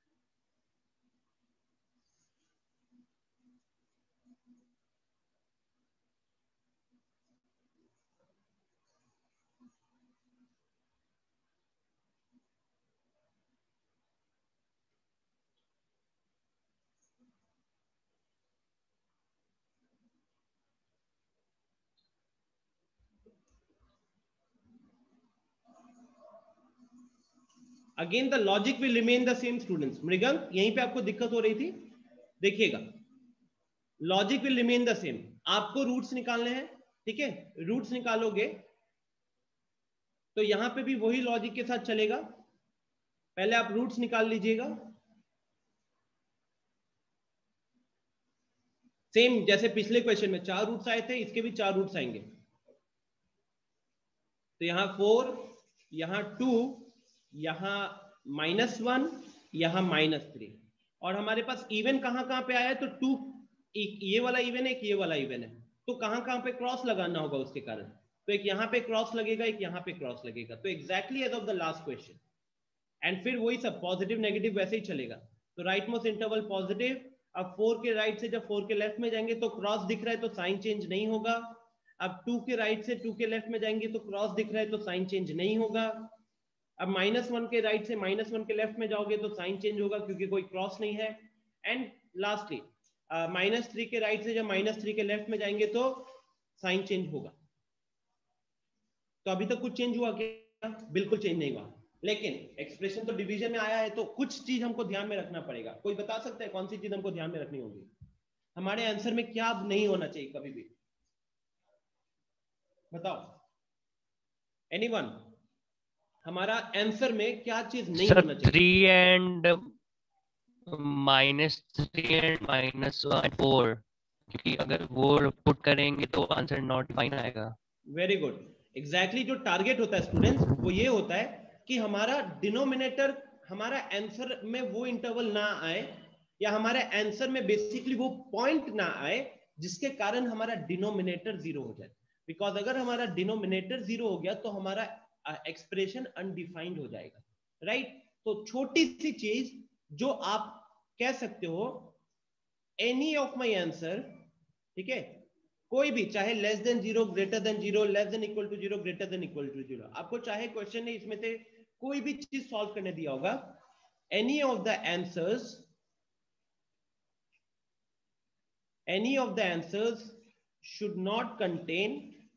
Again the logic will remain the same students. Mrigank, यहीं पे आपको दिक्कत हो रही थी, देखिएगा logic will remain the same. आपको रूट्स निकालने हैं, ठीक है, रूट्स निकालोगे तो यहां पे भी वही लॉजिक के साथ चलेगा। पहले आप रूट्स निकाल लीजिएगा, सेम जैसे पिछले क्वेश्चन में चार रूट्स आए थे, इसके भी चार रूट्स आएंगे। तो यहां फोर, यहां टू, यहां माइनस वन, यहां माइनस थ्री, और हमारे पास इवन कहां कहां पे आया है? तो टू, ये वाला इवन है, एक ये वाला इवन है, तो कहां कहां पे क्रॉस लगाना होगा उसके कारण? तो एक यहां पे क्रॉस लगेगा, एक यहां पे क्रॉस लगेगा। तो exactly as of the last question, and फिर वही सब पॉजिटिव नेगेटिव वैसे ही चलेगा। तो राइट मोस्ट इंटरवल पॉजिटिव। अब फोर के राइट से जब फोर के लेफ्ट में जाएंगे तो क्रॉस दिख रहा है तो साइन चेंज नहीं होगा। अब टू के राइट से टू के लेफ्ट में जाएंगे तो क्रॉस दिख रहा है तो साइन चेंज नहीं होगा। अब माइनस वन के राइट से माइनस वन के लेफ्ट में जाओगे तो साइन चेंज होगा क्योंकि कोई क्रॉस नहीं है। एंड लास्टली माइनस थ्री के राइट से जब माइनस थ्री के लेफ्ट में जाएंगे तो साइन चेंज होगा। तो अभी तक कुछ चेंज हुआ क्या? बिल्कुल चेंज नहीं हुआ, लेकिन एक्सप्रेशन तो डिवीजन में आया है, तो कुछ चीज हमको ध्यान में रखना पड़ेगा। कोई बता सकता है कौन सी चीज हमको ध्यान में रखनी होगी? हमारे आंसर में क्या नहीं होना चाहिए कभी भी? बताओ एनीवन, हमारा आंसर में क्या चीज नहीं सर होना चाहिए? Three and minus three and minus one four, क्योंकि अगर वो पुट करेंगे तो आंसर नॉट डिफाइन आएगा। वेरी गुड, एग्जैक्टली जो टारगेट होता है स्टूडेंट्स वो ये होता है कि हमारा डिनोमिनेटर, हमारा आंसर में वो इंटरवल ना आए, या हमारे आंसर में बेसिकली वो पॉइंट ना आए जिसके कारण हमारा डिनोमिनेटर जीरो हो जाए। बिकॉज अगर हमारा डिनोमिनेटर जीरो हो गया तो हमारा एक्सप्रेशन अनडिफाइंड हो जाएगा, राइट right? तो छोटी सी चीज जो आप कह सकते हो एनी ऑफ माई आंसर, ठीक है, कोई भी, चाहे less than zero, greater than zero, less than equal to zero, greater than equal to zero, आपको चाहे क्वेश्चन ने इसमें से कोई भी चीज सॉल्व करने दिया होगा, any of the answers any of the answers should not contain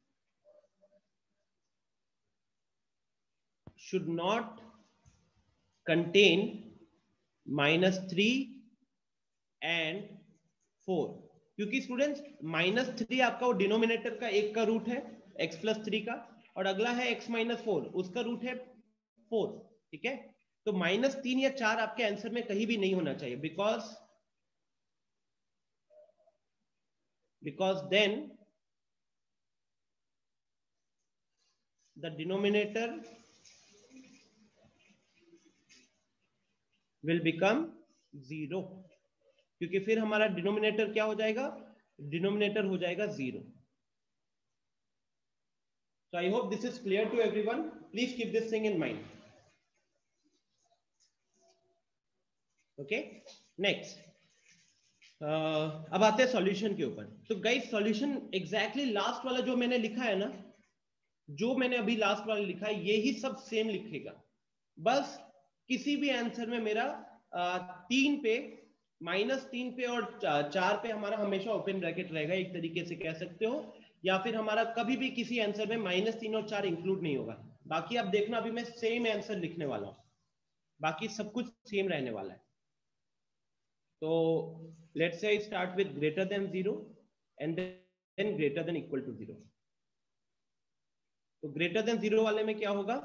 should not contain minus three and four, क्योंकि स्टूडेंट्स माइनस थ्री आपका वो डिनोमिनेटर का एक का रूट है x प्लस थ्री का, और अगला है x माइनस फोर, उसका रूट है फोर, ठीक है। तो माइनस तीन या चार आपके आंसर में कहीं भी नहीं होना चाहिए, because because then the denominator will become zero, क्योंकि फिर हमारा डिनोमिनेटर क्या हो जाएगा, डिनोमिनेटर हो जाएगा zero. So I hope this is clear to everyone. Please keep this thing in mind. Okay, next. uh, अब आते हैं सॉल्यूशन के ऊपर। तो गाइस सॉल्यूशन एग्जैक्टली लास्ट वाला जो मैंने लिखा है ना, जो मैंने अभी लास्ट वाला लिखा है यही सब सेम लिखेगा, बस किसी भी आंसर में मेरा आ, तीन पे, माइनस तीन पे और चार पे हमारा हमेशा ओपन ब्रैकेट रहेगा, एक तरीके से कह सकते हो, या फिर हमारा कभी भी किसी आंसर में माइनस तीन और चार इंक्लूड नहीं होगा। बाकी आप देखना अभी मैं सेम आंसर लिखने वाला हूं, बाकी सब कुछ सेम रहने वाला है। तो let's say start with greater than zero and then greater than equal to zero. तो ग्रेटर देन जीरो वाले में क्या होगा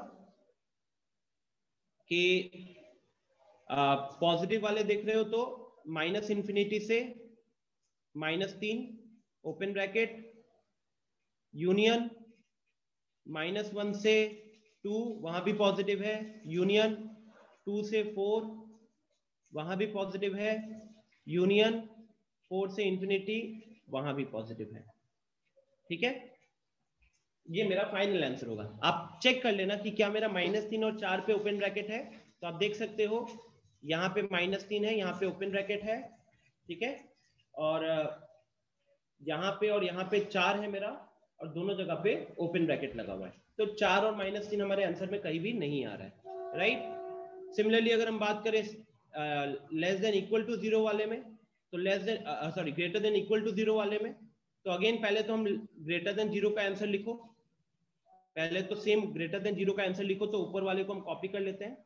कि पॉजिटिव uh, वाले देख रहे हो तो माइनस इंफिनिटी से माइनस तीन open bracket, union minus one से टू, वहां भी पॉजिटिव है, यूनियन टू से फोर, वहां भी पॉजिटिव है, यूनियन फोर से इंफिनिटी, वहां भी पॉजिटिव है, ठीक है। ये मेरा फाइनल आंसर होगा। आप चेक कर लेना कि क्या मेरा माइनस तीन और चार पे ओपन ब्रैकेट है, तो आप देख सकते हो यहाँ पे माइनस तीन है, यहाँ पे ओपन ब्रैकेट है, ठीक है, और यहाँ पे और यहाँ पे चार है मेरा, और दोनों जगह पे ओपन ब्रैकेट लगा हुआ है। तो चार और माइनस तीन हमारे आंसर में कहीं भी नहीं आ रहा है, राइट। सिमिलरली अगर हम बात करें less than equal to zero वाले में, तो less than sorry greater than equal to zero वाले में, तो अगेन पहले तो हम ग्रेटर देन जीरो का आंसर लिखो, पहले तो सेम ग्रेटर देन जीरो का आंसर लिखो, तो ऊपर वाले को हम कॉपी कर लेते हैं।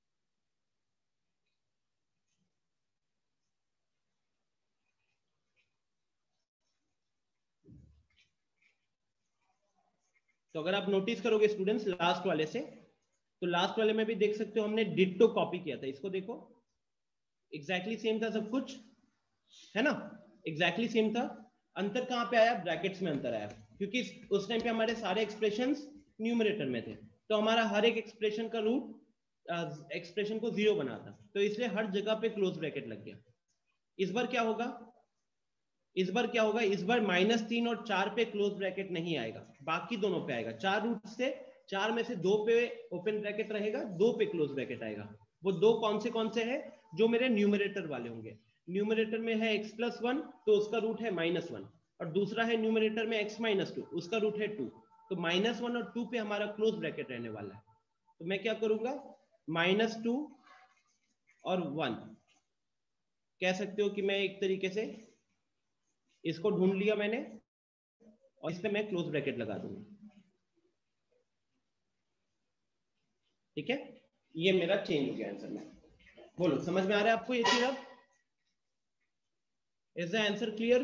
तो अगर आप नोटिस करोगे स्टूडेंट्स लास्ट वाले से, तो लास्ट वाले में भी देख सकते हो हमने डिट्टो कॉपी किया था, इसको देखो एग्जैक्टली सेम था, सब कुछ है ना, एग्जैक्टली सेम था। अंतर कहां पे आया, ब्रैकेट्स में अंतर आया, क्योंकि उस टाइम पे हमारे सारे एक्सप्रेशंस न्यूमरेटर में थे, तो हमारा हर एक एक्सप्रेशन का रूट एक्सप्रेशन को जीरो बनाता, तो इसलिए हर जगह पे क्लोज ब्रैकेट लग गया। इस बार क्या होगा, इस बार क्या होगा, इस बार माइनस तीन और चार पे क्लोज ब्रैकेट नहीं आएगा, बाकी दोनों पे आएगा। चार रूट से, चार में से दो पे ओपन ब्रैकेट रहेगा, दो पे क्लोज ब्रैकेट आएगा। वो दो कौन से कौन से हैं, जो मेरे न्यूमरेटर वाले होंगे। न्यूमरेटर में है x प्लस वन, तो उसका रूट है माइनस वन, और दूसरा है न्यूमरेटर में x माइनस टू, उसका रूट है टू। तो माइनस वन और टू पे हमारा क्लोज ब्रैकेट रहने वाला है। तो मैं क्या करूंगा, माइनस टू और वन कह सकते हो कि मैं एक तरीके से इसको ढूंढ लिया मैंने, और इस पे मैं क्लोज ब्रैकेट लगा दूंगा, ठीक है। ये मेरा चेंज हो गया आंसर में। बोलो समझ में आ रहा है आपको ये चीज अब? Is the answer clear?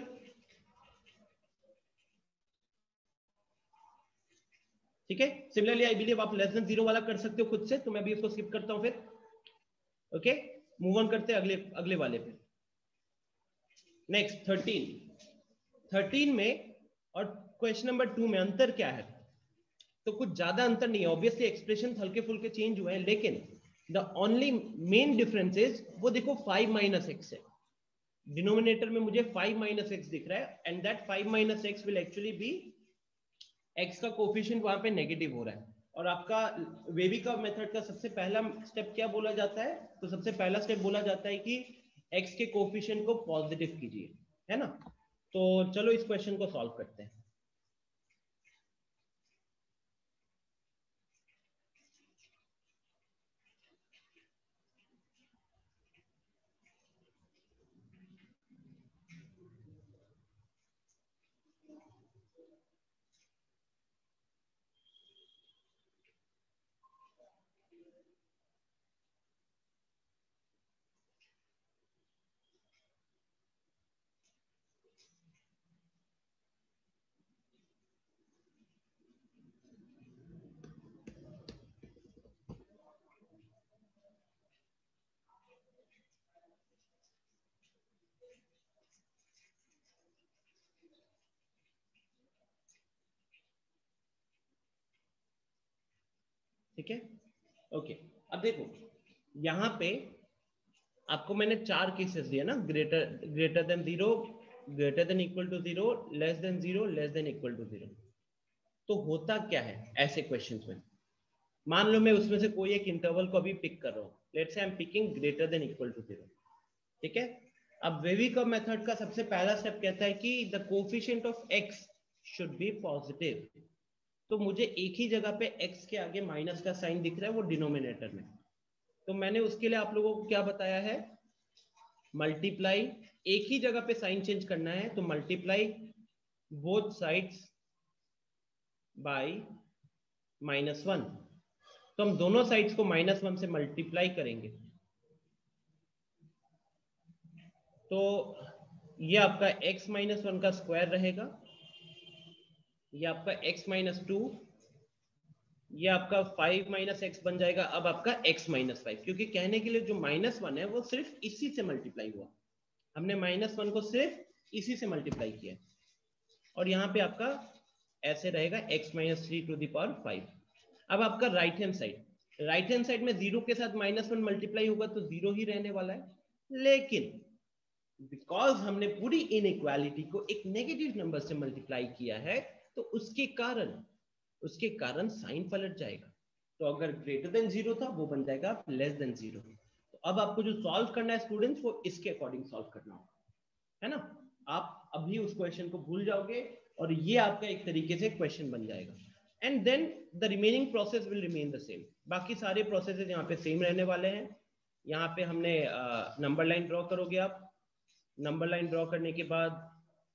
ठीक है। सिमिलरली आई बिलीव आप लेस देन जीरो वाला कर सकते हो खुद से, तो मैं भी इसको स्किप करता हूं फिर। ओके, मूव ऑन करते हैं अगले अगले वाले पे। नेक्स्ट थर्टीन थर्टीन में और क्वेश्चन नंबर टू में अंतर क्या है? तो कुछ ज्यादा अंतर नहीं है, ऑब्वियसली एक्सप्रेशन हल्के फुल्के चेंज हुए हैं, लेकिन the only main difference is वो देखो फाइव माइनस एक्स है, डिनोमिनेटर में मुझे फाइव माइनस एक्स दिख रहा है, and that five minus x will actually be x का कोफिशिएंट वहां पे नेगेटिव हो रहा है। और आपका वेविका मेथड का सबसे पहला स्टेप क्या बोला जाता है? तो सबसे पहला स्टेप बोला जाता है कि एक्स के कोफिशिएंट को पॉजिटिव कीजिए, है ना। तो चलो इस क्वेश्चन को सॉल्व करते हैं। ठीक है, ओके। अब देखो यहां पे आपको मैंने चार केसेस दिए ना, greater greater than zero, greater than equal to zero, less than zero, less than equal to zero. तो होता क्या है ऐसे क्वेश्चंस में? मान लो मैं उसमें से कोई एक इंटरवल को अभी पिक कर रहा हूं, let's say I am picking greater than equal to zero, ठीक है। अब वेविका मेथड का सबसे पहला स्टेप कहता है कि the coefficient of x should be positive. तो मुझे एक ही जगह पे x के आगे माइनस का साइन दिख रहा है, वो डिनोमिनेटर में। तो मैंने उसके लिए आप लोगों को क्या बताया है? मल्टीप्लाई, एक ही जगह पे साइन चेंज करना है, तो multiply both sides by minus one. तो हम दोनों साइड्स को माइनस वन से मल्टीप्लाई करेंगे, तो ये आपका x माइनस वन का स्क्वायर रहेगा, ये आपका x माइनस टू, ये आपका फाइव माइनस एक्स बन जाएगा। अब आपका x माइनस फाइव, क्योंकि कहने के लिए जो माइनस वन है वो सिर्फ इसी से मल्टीप्लाई हुआ, हमने माइनस वन को सिर्फ इसी से मल्टीप्लाई किया। और यहाँ पे आपका ऐसे रहेगा x minus three to the power five. अब आपका right hand side, right hand side में जीरो के साथ माइनस वन मल्टीप्लाई होगा तो जीरो ही रहने वाला है, लेकिन बिकॉज हमने पूरी इनइक्वालिटी को एक नेगेटिव नंबर से मल्टीप्लाई किया है, तो उसके कारण उसके कारण साइन पलट जाएगा। तो अगर ग्रेटर देन जीरो था वो बन जाएगा लेस देन जीरो। तो अब आपको जो सॉल्व करना है स्टूडेंट्स, वो इसके अकॉर्डिंग सॉल्व करना होगा, है ना। आप अभी उस क्वेश्चन को भूल जाओगे और ये आपका एक तरीके से क्वेश्चन बन जाएगा, and then the remaining process will remain the same. बाकी सारे प्रोसेसेस यहाँ पे सेम रहने वाले हैं। यहाँ पे हमने नंबर लाइन ड्रॉ करोगे आप, नंबर लाइन ड्रॉ करने के बाद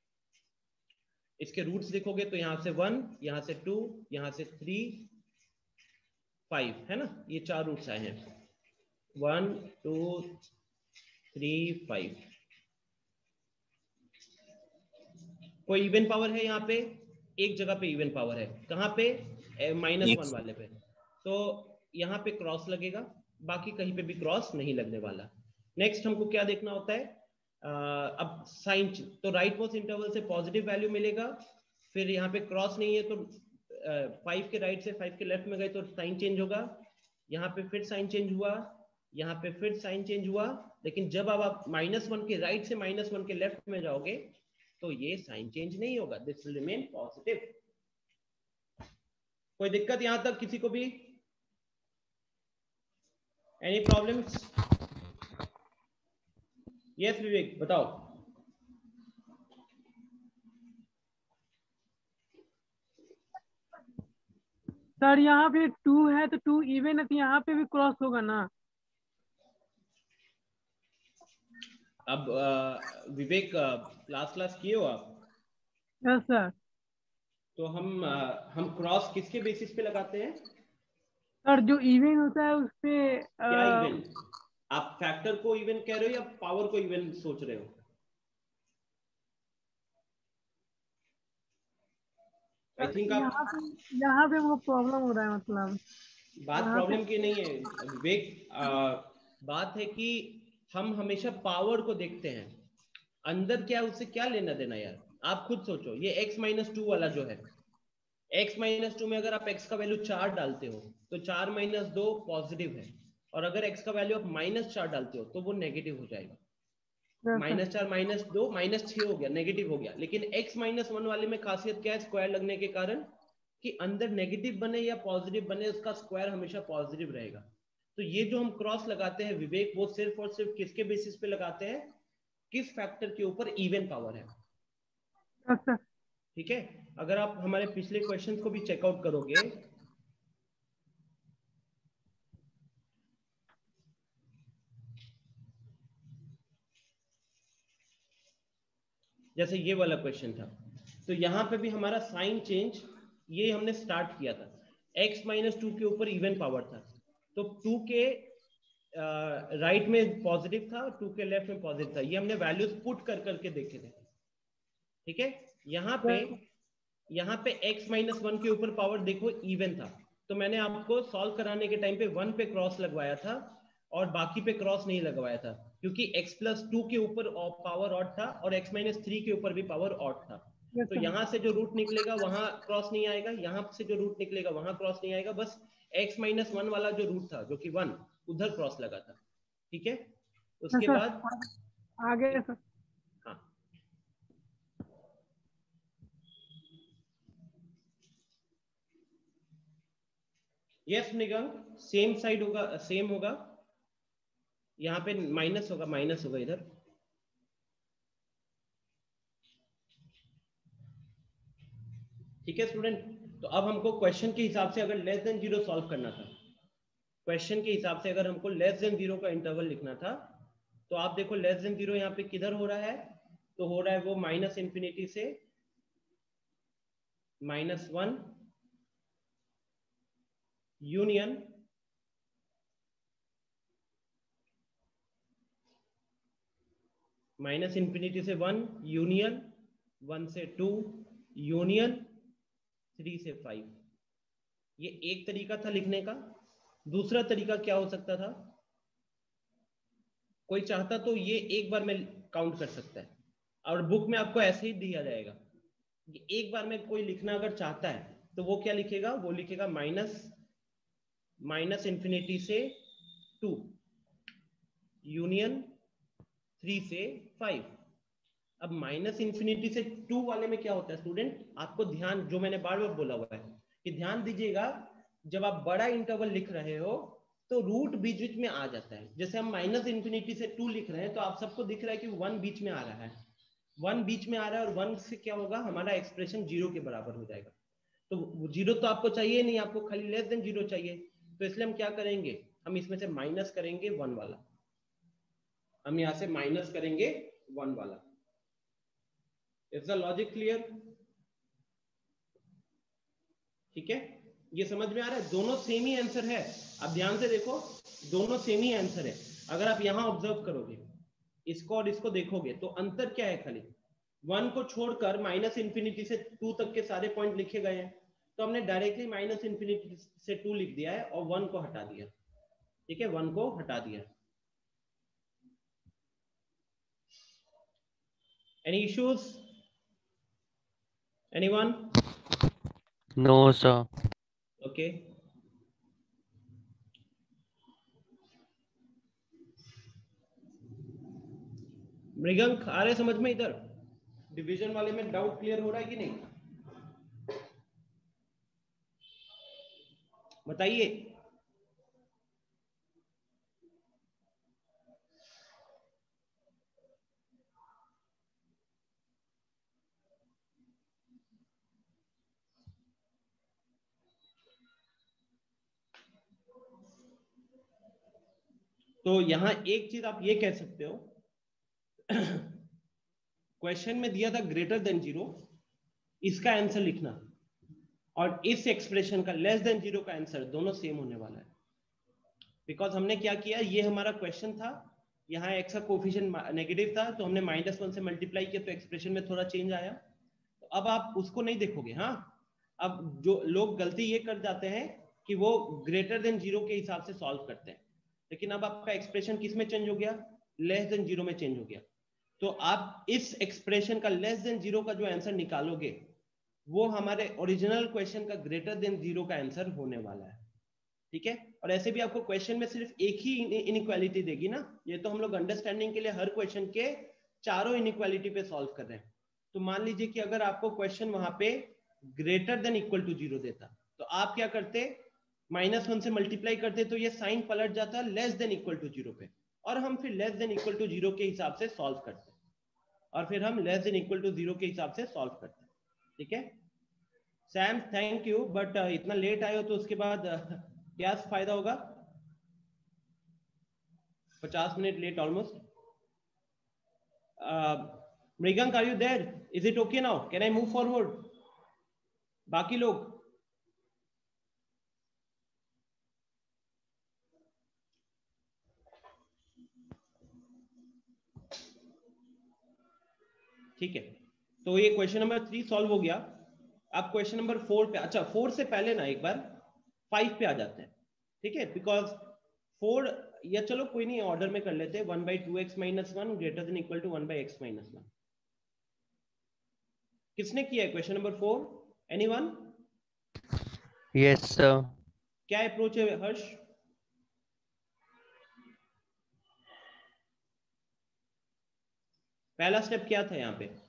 इसके रूट्स देखोगे तो यहाँ से वन, यहाँ से टू, यहाँ से थ्री, फाइव, है ना, ये चार रूट्स आए हैं, वन टू थ्री फाइव। कोई इवन पावर है यहाँ पे? एक जगह पे इवन पावर है, कहाँ पे? माइनस वन वाले पे। तो यहाँ पे क्रॉस लगेगा, बाकी कहीं पे भी क्रॉस नहीं लगने वाला। नेक्स्ट हमको क्या देखना होता है? Uh, अब साइन, तो राइट मोस्ट इंटरवल से पॉजिटिव वैल्यू मिलेगा, फिर यहाँ पे क्रॉस नहीं है तो फाइव uh, के राइट से फाइव के लेफ्ट में गए तो साइन चेंज होगा, यहाँ पे फिर साइन चेंज हुआ, यहाँ पे फिर साइन चेंज हुआ, लेकिन जब अब आप माइनस वन के राइट से माइनस वन के लेफ्ट में जाओगे तो ये साइन चेंज नहीं होगा, दिस विल रिमेन पॉजिटिव। कोई दिक्कत यहां तक किसी को भी? Any problems? यस विवेक बताओ। सर यहाँ पे टू है तो टू इवन है, तो यहाँ पे भी क्रॉस होगा ना? अब आ, विवेक क्लास क्लास किए हो आप? Yes sir. तो हम आ, हम क्रॉस किसके बेसिस पे लगाते हैं? सर जो इवन होता है उस पे क्या इवन? आप फैक्टर को इवन कह रहे हो या पावर को इवन सोच रहे हो? आई थिंक आप यहाँ पे यहाँ पे वो प्रॉब्लम हो रहा है, मतलब बात प्रॉब्लम की नहीं है विवेक, आ, बात है कि हम हमेशा पावर को देखते हैं, अंदर क्या उससे क्या लेना देना यार। आप खुद सोचो, ये x माइनस टू वाला जो है, x माइनस टू में अगर आप x का वैल्यू चार डालते हो तो चार माइनस दो पॉजिटिव है, और अगर x का वैल्यू आप माइनस चार डालते हो तो वो नेगेटिव हो जाएगा। माइनस चार माइनस दो माइनस छह हो गया, नेगेटिव हो गया। लेकिन x माइनस वन वाले में खासियत क्या है, स्क्वायर लगने के कारण, कि अंदर नेगेटिव बने या पॉजिटिव बने उसका स्क्वायर हमेशा पॉजिटिव रहेगा। तो ये जो हम क्रॉस लगाते हैं विवेक, वो सिर्फ और सिर्फ किसके बेसिस पे लगाते हैं, किस फैक्टर के ऊपर इवन पावर है। अच्छा ठीक है, अगर आप हमारे पिछले क्वेश्चंस को भी चेकआउट करोगे, जैसे ये वाला क्वेश्चन था, तो यहाँ पे भी हमारा साइन चेंज ये हमने स्टार्ट किया था, x माइनस टू के ऊपर इवन पावर था, तो टू के राइट uh, में पॉजिटिव था, टू के लेफ्ट में पॉजिटिव था, ये हमने वैल्यूज पुट कर करके देखे थे। ठीक है, यहाँ पे यहाँ पे x माइनस वन के ऊपर पावर देखो इवन था, तो मैंने आपको सॉल्व कराने के टाइम पे वन पे क्रॉस लगवाया था और बाकी पे क्रॉस नहीं लगवाया था, क्योंकि x प्लस टू के ऊपर पावर ऑड था और x माइनस थ्री के ऊपर भी पावर ऑड था। तो यहाँ से जो रूट निकलेगा वहां क्रॉस नहीं आएगा, यहाँ से जो रूट निकलेगा वहां क्रॉस नहीं आएगा, बस x माइनस वन वाला जो रूट था जो कि वन, उधर क्रॉस लगा था। ठीक है, उसके सर, बाद आगे सर। हाँ, यस निगम, सेम साइड होगा, सेम होगा, यहाँ पे माइनस होगा, माइनस होगा इधर। ठीक है स्टूडेंट, तो अब हमको क्वेश्चन के हिसाब से अगर लेस देन जीरो सॉल्व करना था, क्वेश्चन के हिसाब से अगर हमको लेस देन जीरो का इंटरवल लिखना था, तो आप देखो लेस देन जीरो यहाँ पे किधर हो रहा है, तो हो रहा है वो माइनस इंफिनिटी से minus one union minus infinity से वन यूनियन वन से टू यूनियन थ्री से फाइव। ये एक तरीका था लिखने का। दूसरा तरीका क्या हो सकता था, कोई चाहता तो ये एक बार में काउंट कर सकता है, और बुक में आपको ऐसे ही दिया जाएगा। ये एक बार में कोई लिखना अगर चाहता है तो वो क्या लिखेगा, वो लिखेगा माइनस माइनस इंफिनिटी से टू यूनियन थ्री से फाइव। अब माइनस इंफिनिटी से टू वाले में क्या होता है स्टूडेंट, आपको ध्यान, जो मैंने बार बार बोला हुआ है कि ध्यान दीजिएगा, जब आप बड़ा इंटरवल लिख रहे हो तो रूट बीच बीच में आ जाता है। जैसे हम माइनस इंफिनिटी से टू लिख रहे हैं तो आप सबको दिख रहा है कि वन बीच में आ रहा है, वन बीच में आ रहा है, और वन से क्या होगा, हमारा एक्सप्रेशन जीरो के बराबर हो जाएगा। तो जीरो तो आपको चाहिए नहीं, आपको खाली लेस देन जीरो चाहिए, तो इसलिए हम क्या करेंगे, हम इसमें से माइनस करेंगे वन वाला, हम यहां से माइनस करेंगे वन वाला। Is the logic clear? ठीक है, ये समझ में आ रहा है, दोनों सेम ही आंसर है। अब ध्यान से देखो, दोनों सेम ही आंसर है। अगर आप यहां ऑब्जर्व करोगे, इसको और इसको देखोगे, तो अंतर क्या है, खाली वन को छोड़कर माइनस इंफिनिटी से टू तक के सारे पॉइंट लिखे गए हैं, तो हमने डायरेक्टली माइनस इंफिनिटी से टू लिख दिया है और वन को हटा दिया। ठीक है, वन को हटा दिया। Any issues? Anyone? No, sir. Okay. Mrigank आ रहे समझ में? इधर डिवीजन वाले में डाउट क्लियर हो रहा है कि नहीं, बताइए। तो यहां एक चीज आप ये कह सकते हो, क्वेश्चन में दिया था ग्रेटर देन जीरो, इसका आंसर लिखना, और इस एक्सप्रेशन का लेस देन जीरो का आंसर दोनों सेम होने वाला है। बिकॉज हमने क्या किया, ये हमारा क्वेश्चन था, यहाँ एक्स का कोफिशिएंट नेगेटिव था, तो हमने माइनस वन से मल्टीप्लाई किया, तो एक्सप्रेशन में थोड़ा चेंज आया। तो अब आप उसको नहीं देखोगे। हाँ, अब जो लोग गलती ये कर जाते हैं कि वो ग्रेटर देन जीरो के हिसाब से सॉल्व करते हैं, लेकिन अब आपका एक्सप्रेशन किस में चेंज हो गया, लेस देन जीरो में चेंज हो गया, तो आप इस एक्सप्रेशन का लेस देन जीरो का जो आंसर निकालोगे वो हमारे ओरिजिनल क्वेश्चन का ग्रेटर देन जीरो का आंसर होने वाला है, ठीक है। और ऐसे भी आपको क्वेश्चन में सिर्फ एक ही इनइक्वालिटी देगी ना, ये तो हम लोग अंडरस्टैंडिंग के लिए हर क्वेश्चन के चारों इनइक्वालिटी पे सॉल्व कर रहे हैं। तो मान लीजिए कि अगर आपको क्वेश्चन वहां पे greater than equal to zero देता, तो आप क्या करते, माइनस वन से मल्टीप्लाई करते, तो ये साइन पलट जाता less than equal to zero पे, और हम फिर less than equal to zero के हिसाब से सॉल्व करते, और फिर हम less than equal to zero के हिसाब से सॉल्व करते, ठीक है। सैम थैंक यू, बट इतना लेट आए हो तो उसके बाद uh, क्या फायदा होगा, पचास minute late almost. Mrigank are you there, is it okay now, can I move forward? बाकी लोग ठीक है, तो ये क्वेश्चन नंबर थ्री सॉल्व हो गया। अब क्वेश्चन नंबर फोर पे, अच्छा फोर से पहले ना एक बार फाइव पे आ जाते हैं, ठीक है, बिकॉज फोर, या चलो कोई नहीं ऑर्डर में कर लेते हैं। One by two x minus one greater than equal to one by x minus one, किसने किया है question number four? Anyone? Yes sir. क्या अप्रोच है हर्ष? पहला स्टेप क्या था यहाँ पे?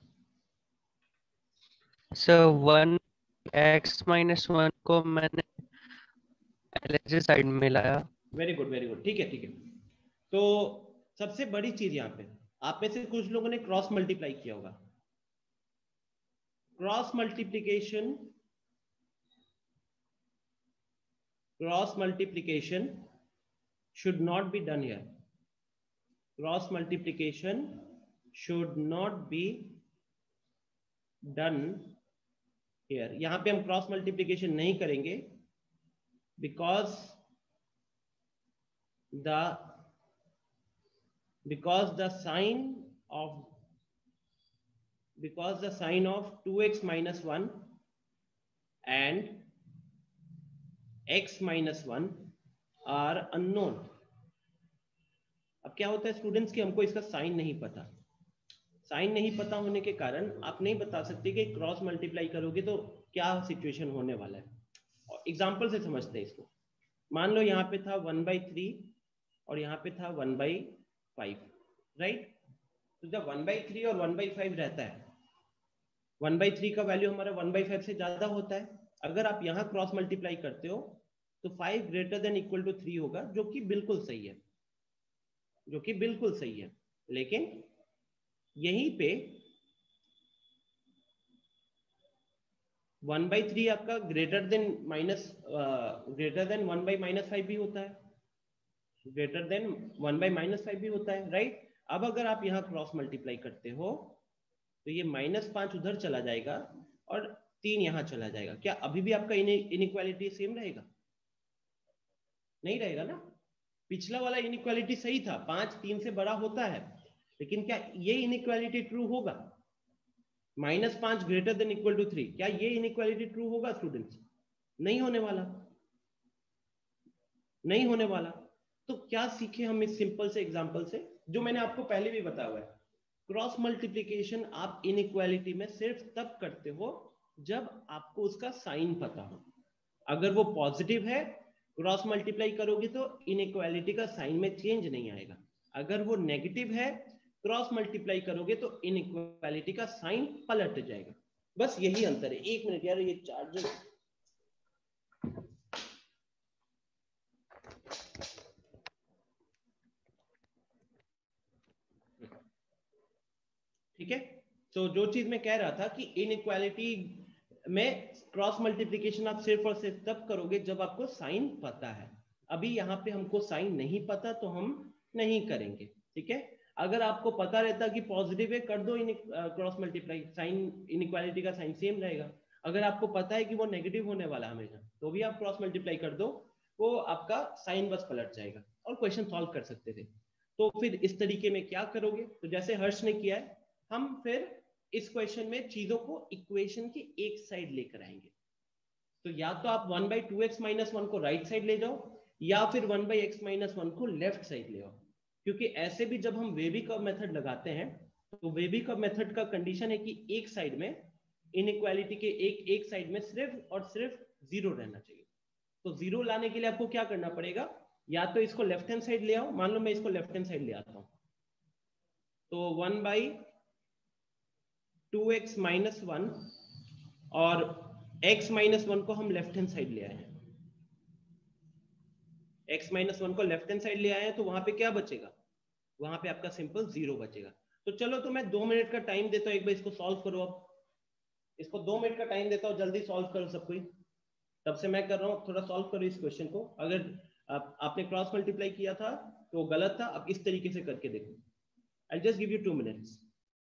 Sir one x minus one को मैंने एलएचएस साइड में लाया। वेरी गुड वेरी गुड, ठीक है ठीक है। तो सबसे बड़ी चीज यहाँ पे, आप में से कुछ लोगों ने क्रॉस मल्टीप्लाई किया होगा। Cross multiplication, cross multiplication should not be done here. Cross multiplication should not be done here. यहां पे हम क्रॉस मल्टीप्लीकेशन नहीं करेंगे, because the because the sign of because the sign of two x minus one and x minus one are unknown. अब क्या होता है स्टूडेंट्स कि हमको इसका साइन नहीं पता, साइन नहीं पता होने के कारण आप नहीं बता सकते कि क्रॉस मल्टीप्लाई करोगे तो क्या सिचुएशन होने वाला है। और एग्जांपल से समझते हैं इसको। मान लो यहाँ पे था वन बाई थ्री और यहाँ पे था वन बाई फाइव, राइट। तो जब वन बाई थ्री और वन बाई फाइव रहता है, वन बाई थ्री का वैल्यू हमारा वन बाई फाइव से ज्यादा होता है। अगर आप यहाँ क्रॉस मल्टीप्लाई करते हो तो five greater than equal to three होगा, जो कि बिल्कुल सही है, जो कि बिल्कुल सही है। लेकिन यहीं पे वन बाई थ्री आपका greater than minus greater than one by minus five भी होता है, greater than one by minus five भी होता है, राइट। अब अगर आप यहाँ क्रॉस मल्टीप्लाई करते हो तो ये माइनस पांच उधर चला जाएगा और तीन यहाँ चला जाएगा। क्या अभी भी आपका इनइक्वालिटी सेम रहेगा? नहीं रहेगा ना। पिछला वाला इनइक्वालिटी सही था, पांच तीन से बड़ा होता है, लेकिन क्या ये इनइक्वालिटी ट्रू होगा? माइनस पांच greater than equal to three, क्या ये इनइक्वालिटी ट्रू होगा स्टूडेंट्स? नहीं होने वाला, नहीं होने वाला। तो क्या सीखे हम इस सिंपल से एग्जांपल से, जो मैंने आपको पहले भी बताया हुआ है। क्रॉस मल्टीप्लिकेशन आप इनइक्वालिटी में सिर्फ तब करते हो जब आपको उसका साइन पता हो। अगर वो पॉजिटिव है, क्रॉस मल्टीप्लाई करोगे तो इनइक्वालिटी का साइन में चेंज नहीं आएगा। अगर वो नेगेटिव है, क्रॉस मल्टीप्लाई करोगे तो इनइक्वालिटी का साइन पलट जाएगा। बस यही अंतर है। एक मिनट यार, ये चार्जर ठीक है। तो जो चीज मैं कह रहा था कि इनइक्वालिटी में क्रॉस मल्टीप्लिकेशन आप सिर्फ और सिर्फ तब करोगे जब आपको साइन पता है। अभी यहाँ पे हमको साइन नहीं पता तो हम नहीं करेंगे, ठीक है। अगर आपको पता रहता कि पॉजिटिव है, कर दो क्रॉस मल्टीप्लाई, साइन इनइक्वालिटी का साइन सेम रहेगा। अगर आपको पता है कि वो नेगेटिव होने वाला हमेशा, तो भी आप क्रॉस मल्टीप्लाई कर दो, वो आपका साइन बस पलट जाएगा और क्वेश्चन सॉल्व कर सकते थे। तो फिर इस तरीके में क्या करोगे, तो जैसे हर्ष ने किया है, हम फिर इस क्वेश्चन में चीजों को इक्वेशन की एक साइड लेकर आएंगे। तो या तो आप one by two x minus one को राइट साइड ले जाओ, या फिर one by x minus one को लेफ्ट साइड ले आओ। क्योंकि ऐसे भी जब हम वेवी कर्व मेथड लगाते हैं तो वेवी कर्व मेथड का कंडीशन है कि एक साइड में इनइक्वालिटी के एक एक साइड में सिर्फ और सिर्फ जीरो रहना चाहिए। तो जीरो लाने के लिए आपको क्या करना पड़ेगा, या तो इसको लेफ्ट हैंड साइड ले आओ, मान लो मैं इसको लेफ्ट हैंड साइड ले आता हूं, तो one by two x minus one और x माइनस वन को हम लेफ्ट हैंड साइड ले आए हैं, x माइनस वन को लेफ्ट हैंड साइड ले आए हैं, तो वहां पे क्या बचेगा, वहां पे आपका सिंपल जीरो बचेगा। तो चलो तो मैं दो मिनट का टाइम देता हूं, एक बार इसको सॉल्व करो। अब इसको दो मिनट का टाइम देता हूं, जल्दी सॉल्व करो सब कोई। तब से मैं कर रहा हूं, थोड़ा सॉल्व करो इस क्वेश्चन को। अगर आप, आपने क्रॉस मल्टीप्लाई किया था तो गलत था, अब इस तरीके से करके देखो। I just give you two minutes.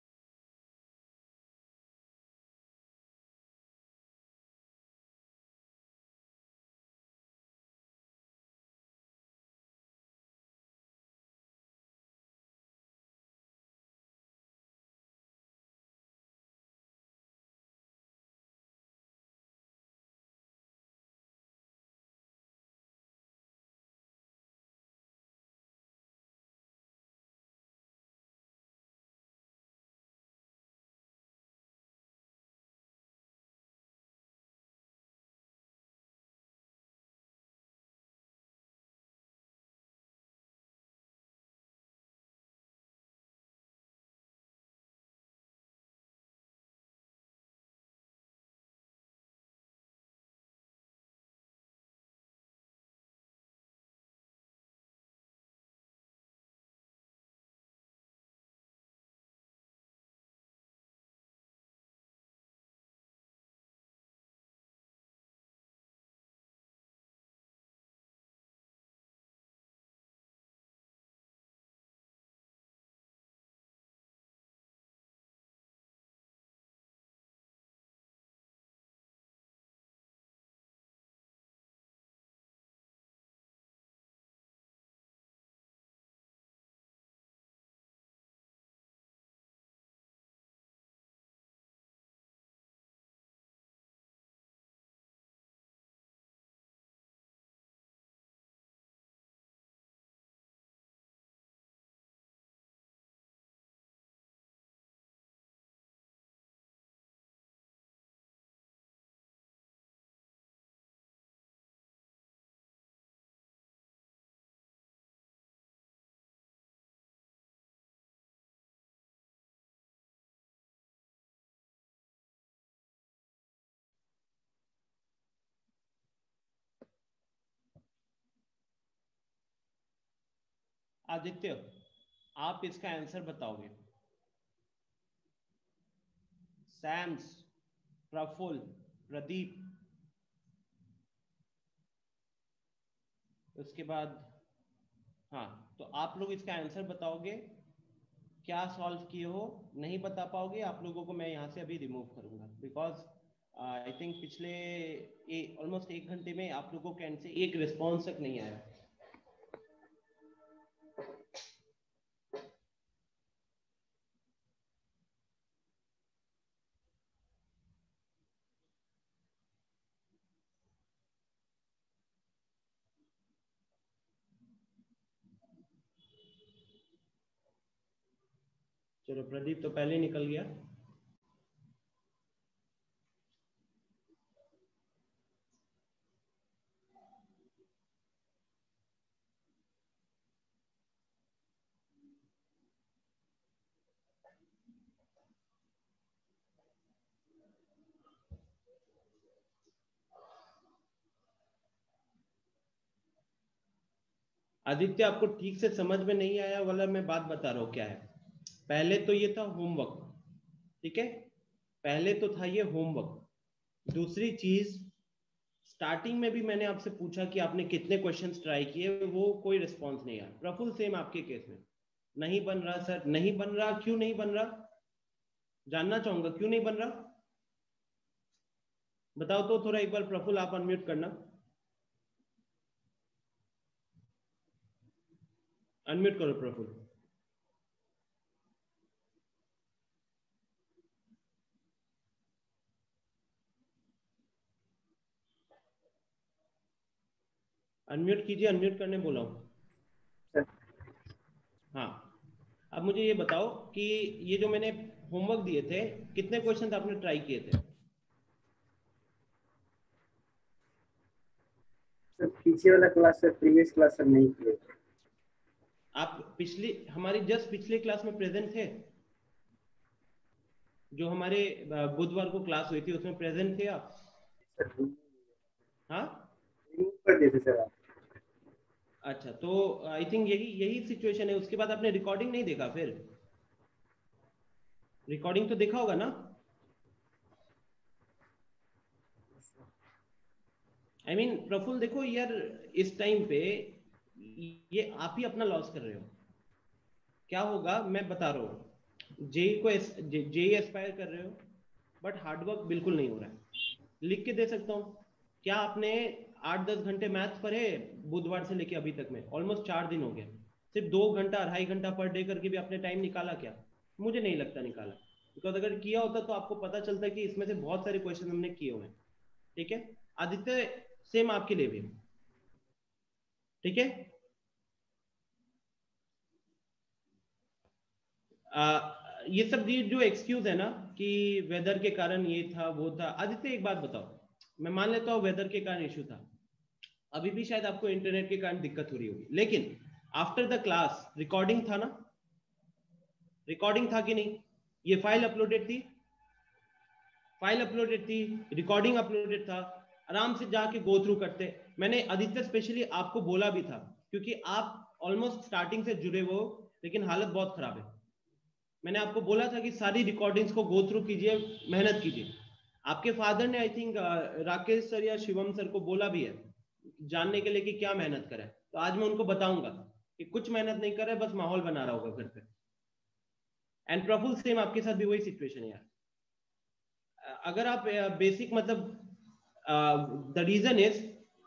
Aditya, आप इसका आंसर बताओगे। सैम्स, प्रफुल्ल, प्रदीप, उसके बाद हाँ, तो आप लोग इसका आंसर बताओगे। क्या सॉल्व किए हो, नहीं बता पाओगे, आप लोगों को मैं यहाँ से अभी रिमूव करूंगा, बिकॉज आई थिंक पिछले ऑलमोस्ट एक घंटे में आप लोगों के एंड से एक रिस्पॉन्स तक नहीं आया। चलो प्रदीप तो पहले निकल गया। आदित्य, आपको ठीक से समझ में नहीं आया वाला मैं बात बता रहा हूँ क्या है। पहले तो ये था होमवर्क, ठीक है, पहले तो था ये होमवर्क। दूसरी चीज, स्टार्टिंग में भी मैंने आपसे पूछा कि आपने कितने क्वेश्चंस ट्राई किए, वो कोई रिस्पॉन्स नहीं आया। प्रफुल्ल सेम आपके केस में नहीं बन रहा सर, नहीं बन रहा, क्यों नहीं बन रहा, जानना चाहूंगा क्यों नहीं बन रहा, बताओ तो थोड़ा एक बार। प्रफुल्ल आप अनम्यूट करना, अनम्यूट करो प्रफुल्ल। अनम्यूट कीजिए, अनम्यूट करने बोला हूं। हाँ, अब मुझे ये बताओ कि ये जो मैंने होमवर्क दिए थे, कितने क्वेश्चन आपने ट्राई किए थे? सर पीछे वाला class sir, previous class sir नहीं किए। आप पिछली हमारी जस्ट पिछले क्लास में प्रेजेंट थे? जो हमारे बुधवार को क्लास हुई थी उसमें प्रेजेंट थे आप? सर हाँ, रिमूव कर दिए थे सर आप। अच्छा, तो आई थिंक यही यही सिचुएशन है। उसके बाद आपने रिकॉर्डिंग नहीं देखा? फिर रिकॉर्डिंग तो देखा होगा ना? आई मीन प्रफुल्ल, देखो यार, इस टाइम पे ये आप ही अपना लॉस कर रहे हो। क्या होगा मैं बता रहा हूँ। जेई को जेई एस्पायर कर रहे हो, बट हार्डवर्क बिल्कुल नहीं हो रहा है। लिख के दे सकता हूँ। क्या आपने आठ दस घंटे मैथ्स पढ़े बुधवार से लेके अभी तक में? ऑलमोस्ट चार दिन हो गए। सिर्फ दो घंटा अढ़ाई घंटा पर डे करके भी आपने टाइम निकाला क्या? मुझे नहीं लगता निकाला। बिकॉज अगर किया होता तो आपको पता चलता कि इसमें से बहुत सारे क्वेश्चन हमने किए हुए हैं। ठीक है आदित्य, सेम आपके लिए भी। ठीक है, आ, ये सब ये जो एक्सक्यूज है ना कि वेदर के कारण ये था वो था। आदित्य एक बात बताओ, मैं मान लेता हूँ वेदर के कारण इशू था, अभी भी शायद आपको इंटरनेट के कारण दिक्कत हो रही होगी, लेकिन आफ्टर द क्लास रिकॉर्डिंग था ना? रिकॉर्डिंग था कि नहीं? ये फाइल अपलोडेड थी, फाइल अपलोडेड थी, रिकॉर्डिंग अपलोडेड था। आराम से जाके गो थ्रू करते। मैंने आदित्य स्पेशली आपको बोला भी था, क्योंकि आप ऑलमोस्ट स्टार्टिंग से जुड़े हो, लेकिन हालत बहुत खराब है। मैंने आपको बोला था कि सारी रिकॉर्डिंग्स को गो थ्रू कीजिए, मेहनत कीजिए। आपके फादर ने आई थिंक राकेश सर या शिवम सर को बोला भी है जानने के लिए कि क्या मेहनत करे। तो आज मैं उनको बताऊंगा कि कुछ मेहनत नहीं कर रहा है, बस माहौल बना रहा होगा घर पे। एंड प्रफुल, सेम आपके साथ भी वही सिचुएशन है यार। अगर आप बेसिक मतलब द रीजन इज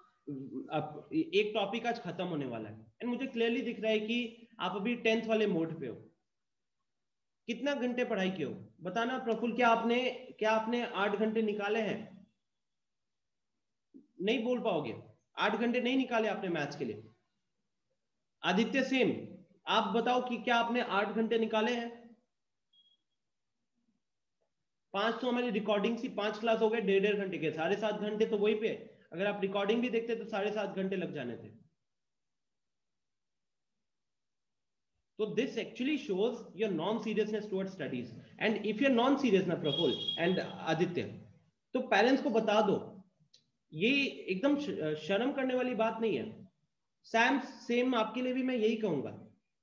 एक टॉपिक आज खत्म होने वाला है, एंड मुझे क्लियरली दिख रहा है कि आप अभी टेंथ वाले मोड पे हो। कितना घंटे पढ़ाई किए हो बताना प्रफुल्ल? क्या आपने क्या आपने आठ घंटे निकाले हैं? नहीं बोल पाओगे। आठ घंटे नहीं निकाले आपने मैथ्स के लिए? आदित्य सेम, आप बताओ कि क्या आपने आठ घंटे निकाले हैं? पांच तो हमारी रिकॉर्डिंग सी, पांच क्लास हो गए डेढ़ डेढ़ घंटे के, साढ़े सात घंटे तो वही पे। अगर आप रिकॉर्डिंग भी देखते तो साढ़े सात घंटे लग जाने थे। So this actually shows your non-seriousness towards studies. And if you're non-serious ना प्रफुल्ल and आदित्य, तो पेरेंट्स को बता दो। ये एकदम शर्म करने वाली बात नहीं है। सैम, सेम आपके लिए भी मैं यही कहूंगा।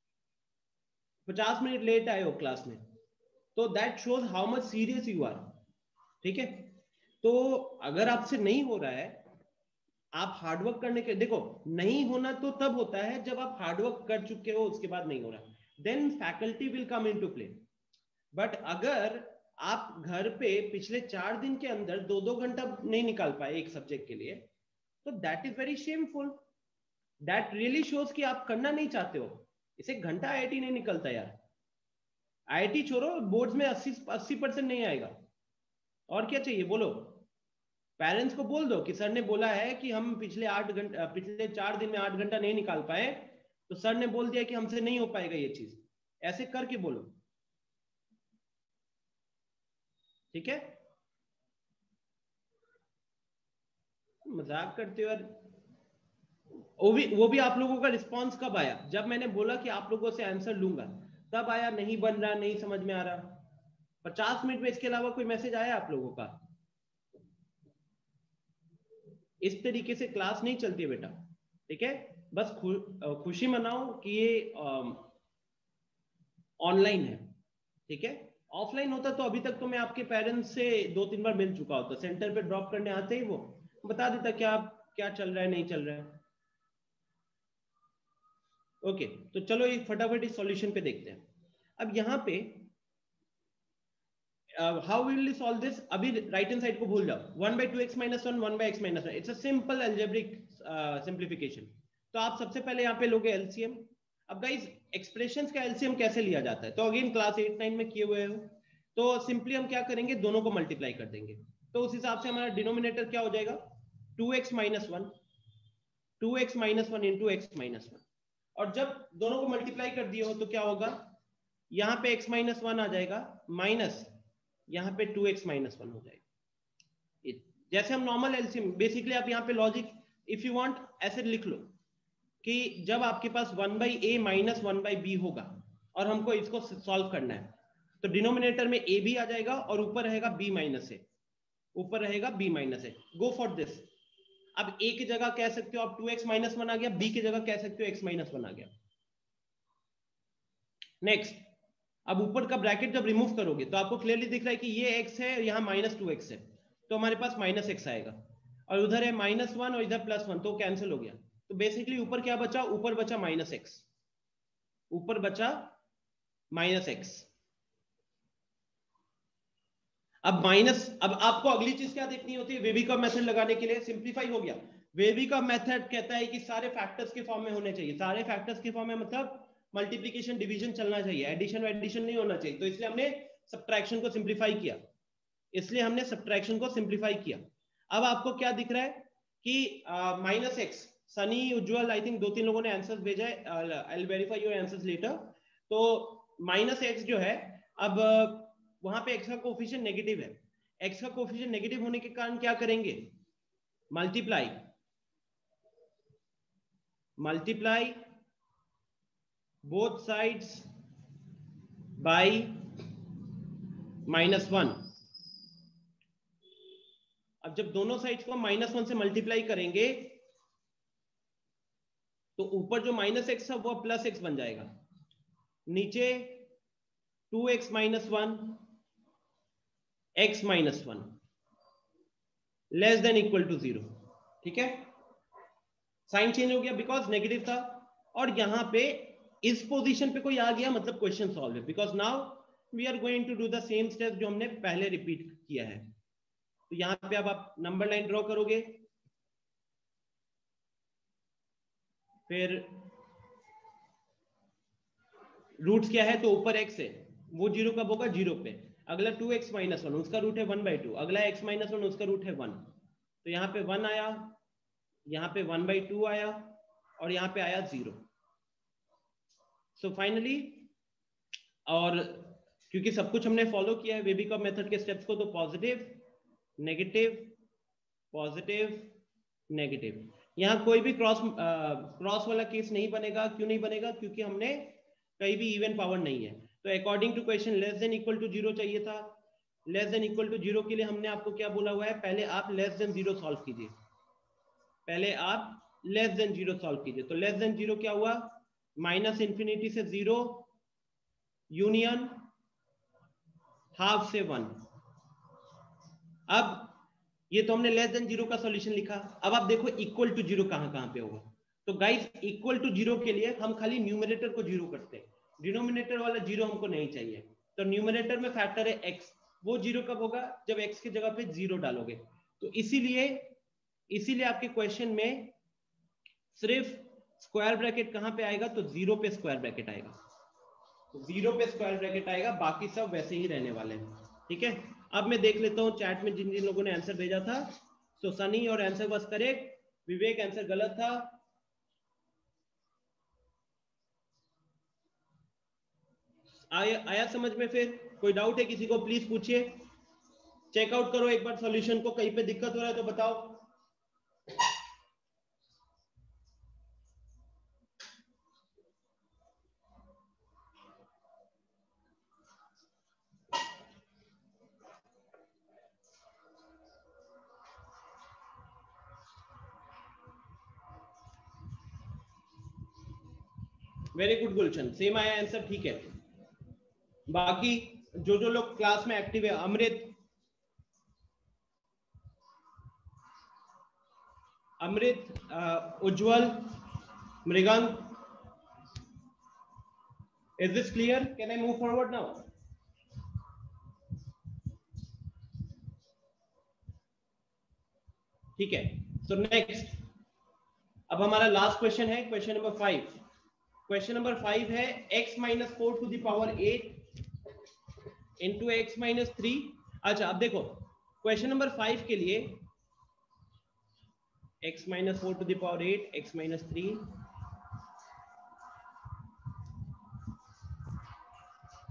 पचास मिनट लेट आए हो क्लास में, तो that shows how much serious you are. ठीक है, तो अगर आपसे नहीं हो रहा है, आप हार्डवर्क करने के, देखो नहीं होना तो तब होता है जब आप हार्डवर्क कर चुके हो, उसके बाद नहीं हो रहा, then faculty will come into play. But अगर आप घर पे पिछले चार दिन के अंदर दो दो घंटा नहीं निकाल पाए एक सब्जेक्ट के लिए, तो that is very shameful. That really shows कि आप करना नहीं चाहते हो। इसे घंटा आईआईटी नहीं निकलता यार। आईआईटी छोड़ो, बोर्ड्स में अस्सी अस्सी परसेंट नहीं आएगा। और क्या चाहिए बोलो? पेरेंट्स को बोल दो कि सर ने बोला है कि हम पिछले आठ घंटे पिछले चार दिन में आठ घंटा नहीं निकाल पाए, तो सर ने बोल दिया कि हमसे नहीं हो पाएगा ये चीज। ऐसे करके बोलो, ठीक है? मजाक करते हो यार। वो भी वो भी आप लोगों का रिस्पांस कब आया? जब मैंने बोला कि आप लोगों से आंसर लूंगा, तब आया नहीं बन रहा, नहीं समझ में आ रहा। पचास मिनट में इसके अलावा कोई मैसेज आया आप लोगों का? इस तरीके से क्लास नहीं चलती है बेटा। ठीक है, बस खु, खुशी मनाओ कि ये ऑनलाइन है। ठीक है, ऑफलाइन होता तो अभी तक तो मैं आपके पेरेंट्स से दो तीन बार मिल चुका होता। सेंटर पे ड्रॉप करने आते ही वो बता देता क्या क्या चल रहा है, नहीं चल रहा है। ओके, तो चलो एक फटाफट इस सॉल्यूशन पे देखते हैं। अब यहाँ पे how will you solve this? अभी राइट हैंड साइड को भूल जाओ। One by two x minus one, one by x minus one, it's a simple algebraic simplification. तो आप सबसे पहले यहाँ पे लोगे एलसीएम। अब गाइस, एक्सप्रेशंस का एलसीएम कैसे लिया जाता है? तो अगेन क्लास एट नाइन में किए हुए हो, तो सिंपली हम क्या करेंगे, दोनों को मल्टीप्लाई कर देंगे। तो उस हिसाब से हमारा डिनोमिनेटर क्या हो जाएगा? Two x minus one, two x minus one into x minus one. और जब दोनों को मल्टीप्लाई कर दिए हो तो क्या होगा? यहाँ पे x माइनस वन आ जाएगा, माइनस यहाँ पे टू एक्स माइनस वन हो जाएगा। जैसे हम नॉर्मल एलसीएम, बेसिकली आप यहाँ पे लॉजिक इफ यू वांट ऐसे लिख लो कि जब आपके पास one by a minus one by b होगा और हमको इसको सॉल्व करना है, तो डिनोमिनेटर में ए भी आ जाएगा और ऊपर रहेगा बी माइनस ए, ऊपर रहेगा b minus a. Go for this. अब ए की जगह कह सकते हो आप टू एक्स माइनस वन आ गया, बी की जगह कह सकते हो एक्स माइनस वन आ गया। नेक्स्ट, अब ऊपर का ब्रैकेट जब रिमूव करोगे तो आपको क्लियरली दिख रहा है कि ये x है, यहाँ माइनस टू एक्स है, तो हमारे पास माइनस एक्स आएगा, और उधर है माइनस वन और इधर प्लस वन, तो कैंसिल हो गया। तो बेसिकली ऊपर क्या बचा, ऊपर बचा माइनस एक्स, ऊपर बचा माइनस एक्स। अब माइनस, अब आपको अगली चीज क्या देखनी होती है, वेबी कर्व मेथड लगाने के लिए सिंप्लीफाई हो गया। वेबी कर्व मेथड कहता है कि सारे फैक्टर्स के फॉर्म में होने चाहिए, सारे फैक्टर्स के फॉर्म में मतलब मल्टीप्लिकेशन डिवीजन चलना चाहिए, एडिशन एडिशन नहीं होना चाहिए। तो इसलिए हमने सब्ट्रैक्शन को सिंप्लीफाई किया, इसलिए हमने सब्ट्रैक्शन को सिंप्लीफाई किया। अब आपको क्या दिख रहा है कि minus x, Sunny, Ujjwal, I think दो तीन लोगों ने आंसर्स भेजा है, I will verify your answers later. तो माइनस एक्स जो है, अब वहां पे एक्स का कोफिशिएंट नेगेटिव है, एक्स का कोफिशिएंट नेगेटिव होने के कारण क्या करेंगे, multiply multiply both sides by minus one. अब जब दोनों साइड्स को माइनस वन से मल्टीप्लाई करेंगे तो ऊपर जो माइनस एक्स है वो प्लस एक्स बन जाएगा, नीचे two x minus one x minus one less than equal to zero. ठीक है, साइन चेंज हो गया बिकॉज नेगेटिव था, और यहां पे इस पोजीशन पे कोई आ गया मतलब क्वेश्चन सॉल्व है, because now we are going to do the same step जो हमने पहले रिपीट किया है। तो यहां पे अब आप नंबर लाइन ड्रॉ करोगे, फिर रूट्स क्या है, तो ऊपर एक्स है, वो जीरो कब होगा, जीरो पे। अगला टू एक्स माइनस वन, उसका रूट है वन बाई टू, अगला एक्स माइनस वन, उसका रूट है वन। तो यहाँ पे वन आया, यहाँ पे वन बाई टू आया, और यहाँ पे आया जीरो। सो फाइनली, और क्योंकि सब कुछ हमने फॉलो किया है वेबी कर्व मेथड के स्टेप्स को, तो पॉजिटिव नेगेटिव पॉजिटिव नेगेटिव, यहाँ कोई भी क्रॉस क्रॉस वाला केस नहीं बनेगा। क्यों नहीं बनेगा, क्योंकि हमने कहीं भी इवन पावर नहीं है। तो according to question less than equal to zero चाहिए था, less than equal to zero के लिए हमने आपको क्या बोला हुआ है, पहले आप लेस देन जीरो सॉल्व कीजिए, पहले आप लेस देन जीरो सॉल्व कीजिए। तो लेस देन जीरो क्या हुआ, माइनस इंफिनिटी से जीरो यूनियन हाफ से वन। अब ये तो हमने लेस देन जीरो का सॉल्यूशन लिखा। अब आप देखो इक्वल टू जीरो कहां कहां पे होगा। तो गाइस इक्वल टू जीरो के लिए हम खाली न्यूमरेटर को जीरो करते हैं, डिनोमिनेटर वाला जीरो हमको नहीं चाहिए। तो न्यूमरेटर में फैक्टर है एक्स, वो जीरो कब होगा, जब एक्स की जगह पे जीरो डालोगे। तो इसीलिए इसीलिए आपके क्वेश्चन में सिर्फ स्क्वायर ब्रैकेट कहां पे आएगा, तो जीरो पे स्क्वायर ब्रैकेट आएगा, तो जीरो पे स्क्वायर ब्रैकेट आएगा, बाकी सब वैसे ही रहने वाले हैं। ठीक है, अब मैं देख लेता हूं चैट में जिन जिन लोगों ने आंसर भेजा था। सो सनी और answer was correct, Vivek answer गलत था, आया आया समझ में। फिर कोई डाउट है किसी को, प्लीज पूछिए, चेकआउट करो एक बार सॉल्यूशन को, कहीं पे दिक्कत हो रहा है तो बताओ। वेरी गुड गुलशन, सेम आया आंसर, ठीक है। बाकी जो जो लोग क्लास में एक्टिव है, Amrit Amrit Ujjwal, Mrigank, is this clear, can I move forward now? ठीक है, सो नेक्स्ट अब हमारा लास्ट क्वेश्चन है, question number five. Question number five है x minus four to the power eight into x minus three. अच्छा अब देखो क्वेश्चन नंबर फाइव के लिए x minus four to the power eight x minus three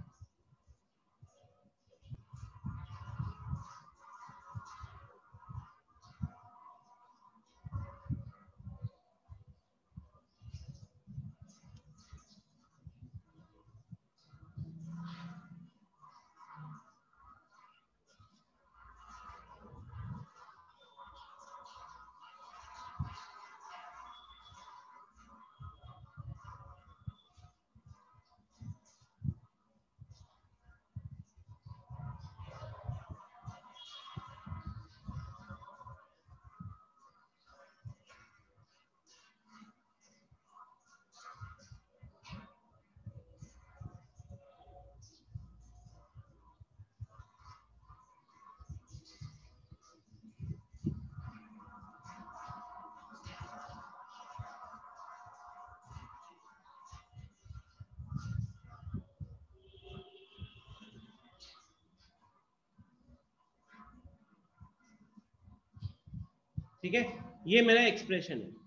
ठीक है, ये मेरा एक्सप्रेशन है।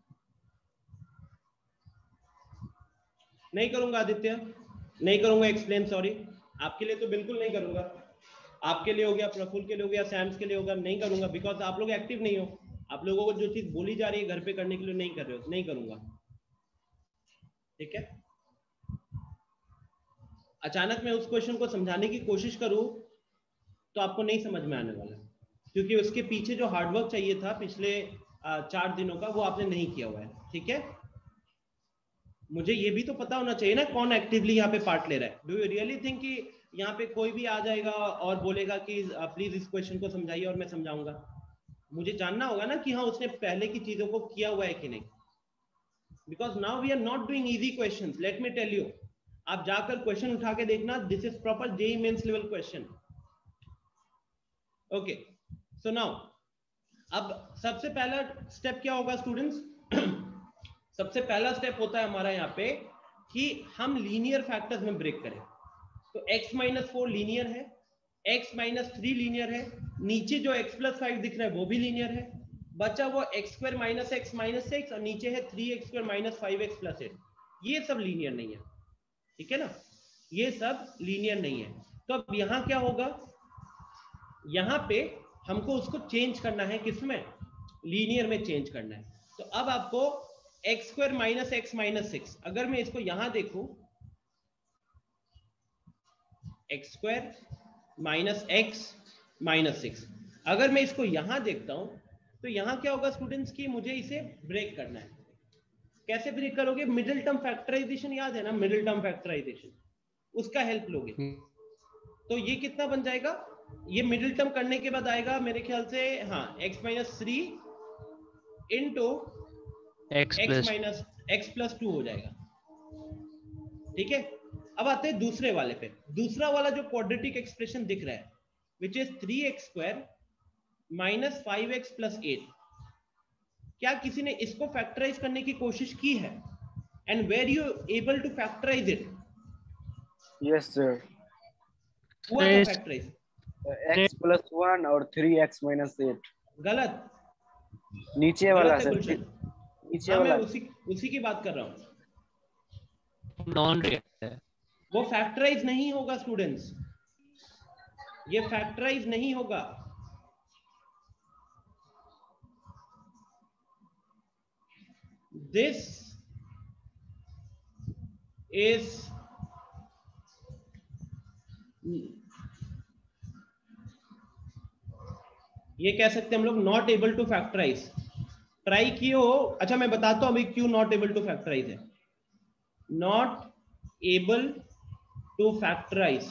नहीं करूंगा आदित्य, नहीं करूंगा एक्सप्लेन, सॉरी, आपके लिए तो बिल्कुल नहीं करूंगा, आपके लिए हो गया, प्रफुल के लिए हो गया, सैम्स के लिए होगा, नहीं करूंगा, बिकॉज आप लोग एक्टिव नहीं हो, आप लोगों को जो चीज बोली जा रही है घर पे करने के लिए नहीं कर रहे हो, नहीं करूंगा। ठीक है, अचानक मैं उस क्वेश्चन को समझाने की कोशिश करूं तो आपको नहीं समझ में आने वाला, क्योंकि उसके पीछे जो हार्डवर्क चाहिए था पिछले चार दिनों का वो आपने नहीं किया हुआ है। ठीक है, मुझे ये भी तो पता होना चाहिए ना कौन एक्टिवली यहाँ पे पार्ट ले रहा है। डू यू रियली थिंक कि यहाँ पे कोई भी आ जाएगा और बोलेगा कि प्लीज इस क्वेश्चन को समझाइए और मैं समझाऊंगा? मुझे जानना होगा ना कि हाँ उसने पहले की चीजों को किया हुआ है कि नहीं, because now we are not doing easy questions, let me tell you. आप जाकर क्वेश्चन उठा के देखना, this is proper JEE mains level question. Okay, so now अब सबसे पहला स्टेप क्या होगा स्टूडेंट्स? सबसे पहला स्टेप होता है हमारा यहाँ पे कि हम लीनियर फैक्टर्स में ब्रेक करें। तो x माइनस फोर लीनियर है, x माइनस थ्री लीनियर है, नीचे जो x प्लस फाइव दिख रहा है वो भी लीनियर है, बचा वो x square minus x minus six और नीचे है three x square minus five x plus eight, ये सब लीनियर नहीं है। ठीक है ना, ये सब लीनियर नहीं है। तो अब यहाँ क्या होगा, यहाँ पे हमको उसको चेंज करना है, किसमें? लीनियर में चेंज करना है। तो अब आपको x square minus x minus six, अगर मैं इसको यहां देखूं, x square minus x minus six, अगर मैं इसको यहां देखता हूं तो यहां क्या होगा स्टूडेंट्स की मुझे इसे ब्रेक करना है। कैसे ब्रेक करोगे? मिडिल टर्म फैक्टराइजेशन याद है ना, मिडिल टर्म फैक्टराइजेशन, उसका हेल्प लोगे। तो ये कितना बन जाएगा? ये मिडिल टर्म करने के बाद आएगा मेरे ख्याल से, हाँ, x minus three into x x minus x plus two हो जाएगा। ठीक है, अब आते हैं दूसरे वाले पे। दूसरा वाला जो क्वाड्रेटिक एक्सप्रेशन दिख रहा है which is three x square minus five x plus eight, क्या किसी ने इसको फैक्टराइज करने की कोशिश की है? And were you able to factorise it? Yes sir, हुआ था फैक्टराइज? x प्लस वन और थ्री एक्स माइनस एट। गलत, नीचे वाला गलत है सर, गुलशन। नीचे हाँ, मैं वाला उसी उसी की बात कर रहा हूँ। नॉन रियल है, वो फैक्टराइज नहीं होगा स्टूडेंट्स, ये फैक्टराइज नहीं होगा। दिस इज ये कह सकते हैं हम लोग not able to factorise. Try किए हो? अच्छा मैं बताता हूं अभी क्यों नॉट एबल टू फैक्टराइज है। Not able to factorise,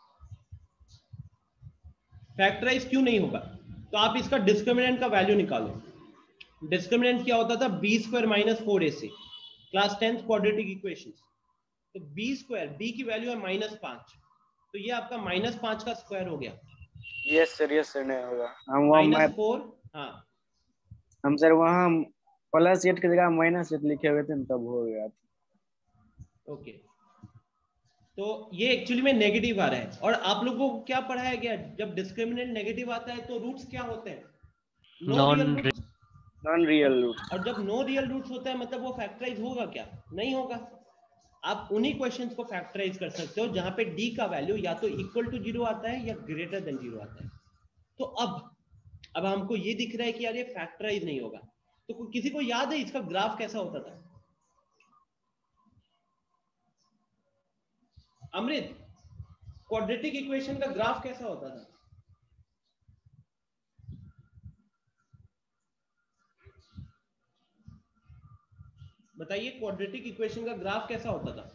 factorise क्यों नहीं होगा? तो आप इसका डिस्क्रिमिनेंट का वैल्यू निकालो। डिस्क्रिमिनेंट क्या होता था? B square minus four a c, class tenth quadratic equation. तो बी स्क्वायर, बी की वैल्यू है माइनस पांच, तो ये आपका माइनस पांच का स्क्वायर हो गया। यस सर, यस सर, नहीं होगा। हम वहाँ माइनस फोर, हाँ हम सर वहाँ प्लस एट की जगह माइनस एट लिखे हुए थे न, तब हो गया। ओके, तो ये एक्चुअली में नेगेटिव आ रहा है। और आप लोगों को क्या पढ़ाया गया? जब डिस्क्रिमिनेंट नेगेटिव आता है तो रूट्स क्या होते हैं? No real non roots. Non real root. और जब नो रियल रूट्स होता है मतलब वो फैक्टराइज होगा क्या? नहीं होगा। आप उन्हीं क्वेश्चंस को फैक्टराइज कर सकते हो जहां पे डी का वैल्यू या तो इक्वल टू जीरो आता है या ग्रेटर देन जीरो आता है। तो अब अब हमको ये दिख रहा है कि यार ये फैक्टराइज नहीं होगा। तो किसी को याद है इसका ग्राफ कैसा होता था? अमृत, क्वाड्रेटिक इक्वेशन का ग्राफ कैसा होता था? बताइए, क्वाड्रेटिक इक्वेशन का ग्राफ कैसा होता था?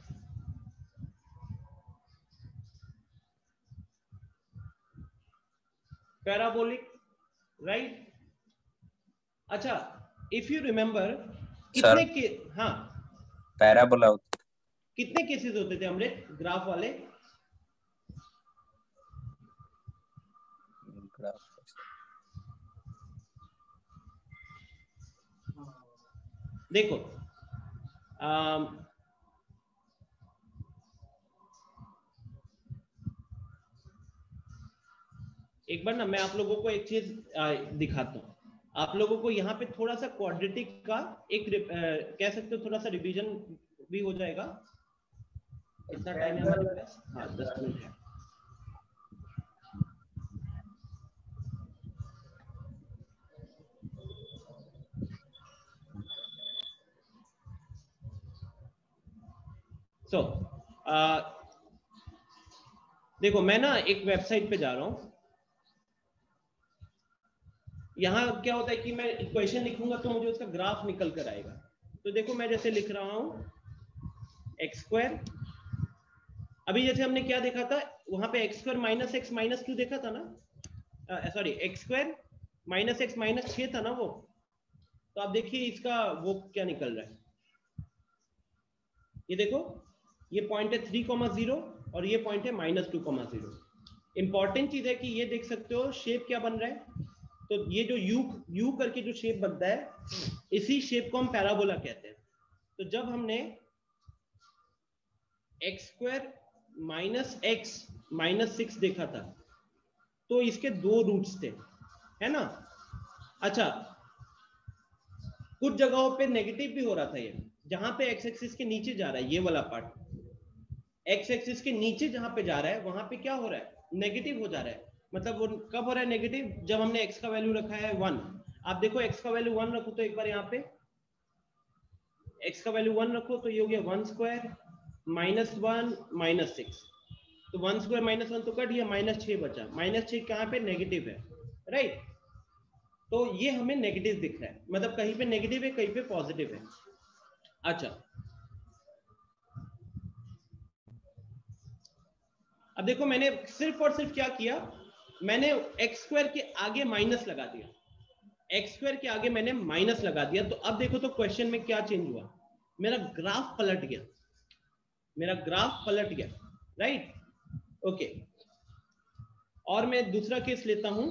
Parabolic, right? अच्छा, इफ यू रिमेंबर, कितने के, हाँ पैराबोला होता कितने केसेस होते थे अमृत ग्राफ वाले? देखो, आम, एक बार ना मैं आप लोगों को एक चीज दिखाता हूं। आप लोगों को यहाँ पे थोड़ा सा क्वाड्रेटिक का एक uh, कह सकते हो थोड़ा सा रिवीजन भी हो जाएगा। कितना टाइम है हमारे पास? हाँ दस मिनट है। सो so, uh, देखो मैं ना एक वेबसाइट पे जा रहा हूं। यहाँ क्या होता है कि मैं इक्वेशन लिखूंगा तो मुझे उसका ग्राफ निकल कर आएगा। तो देखो मैं जैसे लिख रहा हूं एक्स स्क्वायर, अभी जैसे हमने क्या देखा था वहां पे x square minus x minus two देखा था ना, sorry x square minus x minus छह था ना वो। तो आप देखिए इसका वो क्या निकल रहा है, ये देखो ये पॉइंट है थ्री कॉमा जीरो और ये पॉइंट है minus two comma zero. Important चीज है कि ये देख सकते हो शेप क्या बन रहा है। तो ये जो यू यू करके जो शेप बनता है इसी शेप को हम पैराबोला कहते हैं। तो जब हमने x square minus x minus six देखा था तो इसके दो रूट्स थे, है ना। अच्छा कुछ जगहों पे नेगेटिव भी हो रहा था, ये जहां पे एक्स एक्सिस के नीचे जा रहा है ये वाला पार्ट, एक्स एक्सिस के नीचे जहां पे जा रहा है वहां पे क्या हो रहा है नेगेटिव हो जा रहा है। मतलब वो कब हो रहा है नेगेटिव, जब हमने x का वैल्यू रखा है वन। आप देखो x का वैल्यू वन रखो तो एक बार यहाँ पे x का वैल्यू वन रखो तो ये हो गया one square minus one minus six. तो वन स्क्वायर माइनस वन तो कट गया, माइनस छह बचा। माइनस छह कहाँ पे नेगेटिव है, राइट। तो ये हमें नेगेटिव दिख रहा है, मतलब कहीं पे नेगेटिव है कहीं पे पॉजिटिव है। अच्छा अब देखो मैंने सिर्फ और सिर्फ क्या किया, मैंने एक्स स्क्वायर के आगे माइनस लगा दिया, एक्स स्क्वायर के आगे मैंने माइनस लगा दिया। तो अब देखो तो क्वेश्चन में क्या चेंज हुआ, मेरा ग्राफ पलट गया, मेरा ग्राफ पलट गया, राइट। ओके और मैं दूसरा केस लेता हूं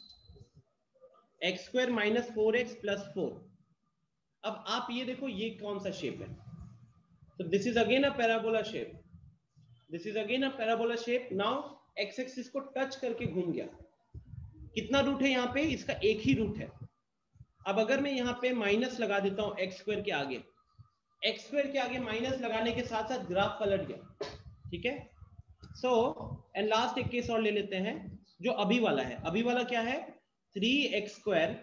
x square minus four x plus four. अब आप ये देखो ये कौन सा शेप है, तो this is again a parabola shape, this is again a parabola shape. Now x axis को टच करके घूम गया। कितना रूट है यहाँ पे, इसका एक ही रूट है। अब अगर मैं यहाँ पे माइनस लगा देता हूँ एक्स स्क्वायर के आगे, एक्स स्क्वायर के आगे माइनस लगाने के साथ साथ ग्राफ पलट गया, ठीक है। सो एंड लास्ट एक केस और ले लेते हैं जो अभी वाला है। अभी वाला क्या है, three x square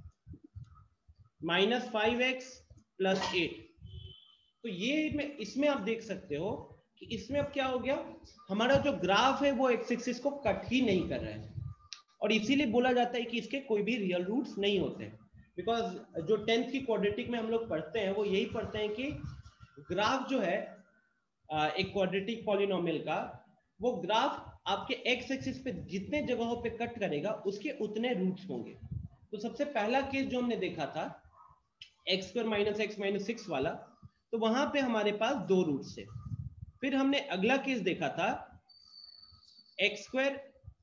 minus five x plus eight. तो ये में इसमें आप देख सकते हो कि इसमें अब क्या हो गया, हमारा जो ग्राफ है वो एक्स एक्सिस को कट ही नहीं कर रहा है, और इसीलिए बोला जाता है कि इसके कोई भी रियल रूट्स नहीं होते हैं। बिकॉज जो टेंथ की क्वाड्रेटिक में हम लोग पढ़ते हैं वो यही पढ़ते हैं कि ग्राफ जो है एक क्वाड्रेटिक पॉलिनोमियल का, वो ग्राफ आपके एक्स एक्सिस पे जितने जगहों पे कट करेगा उसके उतने रूट्स होंगे। तो सबसे पहला केस जो हमने देखा था x square minus x minus six वाला, तो वहां पे हमारे पास दो रूट्स थे। फिर हमने अगला केस देखा था x square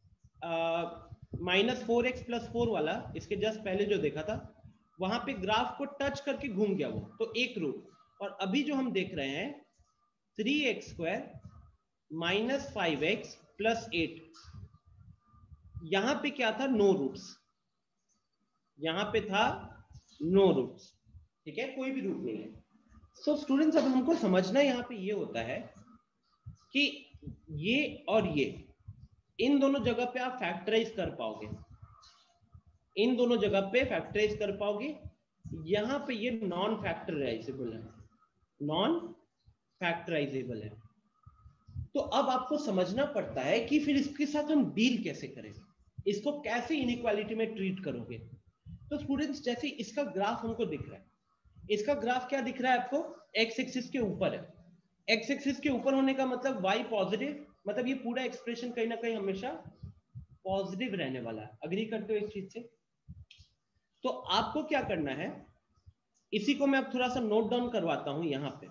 minus four x plus four वाला, इसके जस्ट पहले जो देखा था वहां पे ग्राफ को टच करके घूम गया वो, तो एक रूट। और अभी जो हम देख रहे हैं three x square minus five x plus eight, यहां पे क्या था, नो रूट्स, यहां पे था नो रूट्स, ठीक है, कोई भी रूट नहीं है। सो so, स्टूडेंट्स अब हमको समझना यहाँ पे ये होता है कि ये और ये इन दोनों जगह पे आप फैक्टराइज कर पाओगे, इन दोनों जगह पे फैक्टराइज कर पाओगे। यहां पे ये नॉन फैक्टराइजेबल है, नॉन फैक्टराइजेबल है। तो अब आपको समझना पड़ता है कि फिर इसके साथ हम डील कैसे करें, इसको कैसे इनइक्वालिटी में ट्रीट करोगे। तो स्टूडेंट्स जैसे इसका ग्राफ हमको दिख रहा है, इसका ग्राफ क्या दिख रहा है आपको, एक्स एक्सिस के ऊपर है। एक्स एक्सिस के ऊपर होने का मतलब वाई पॉजिटिव, मतलब ये पूरा एक्सप्रेशन कहीं ना कहीं हमेशा पॉजिटिव रहने वाला है। अग्री करते हो इस चीज से? तो आपको क्या करना है, इसी को मैं अब थोड़ा सा नोट डाउन करवाता हूं यहां पे।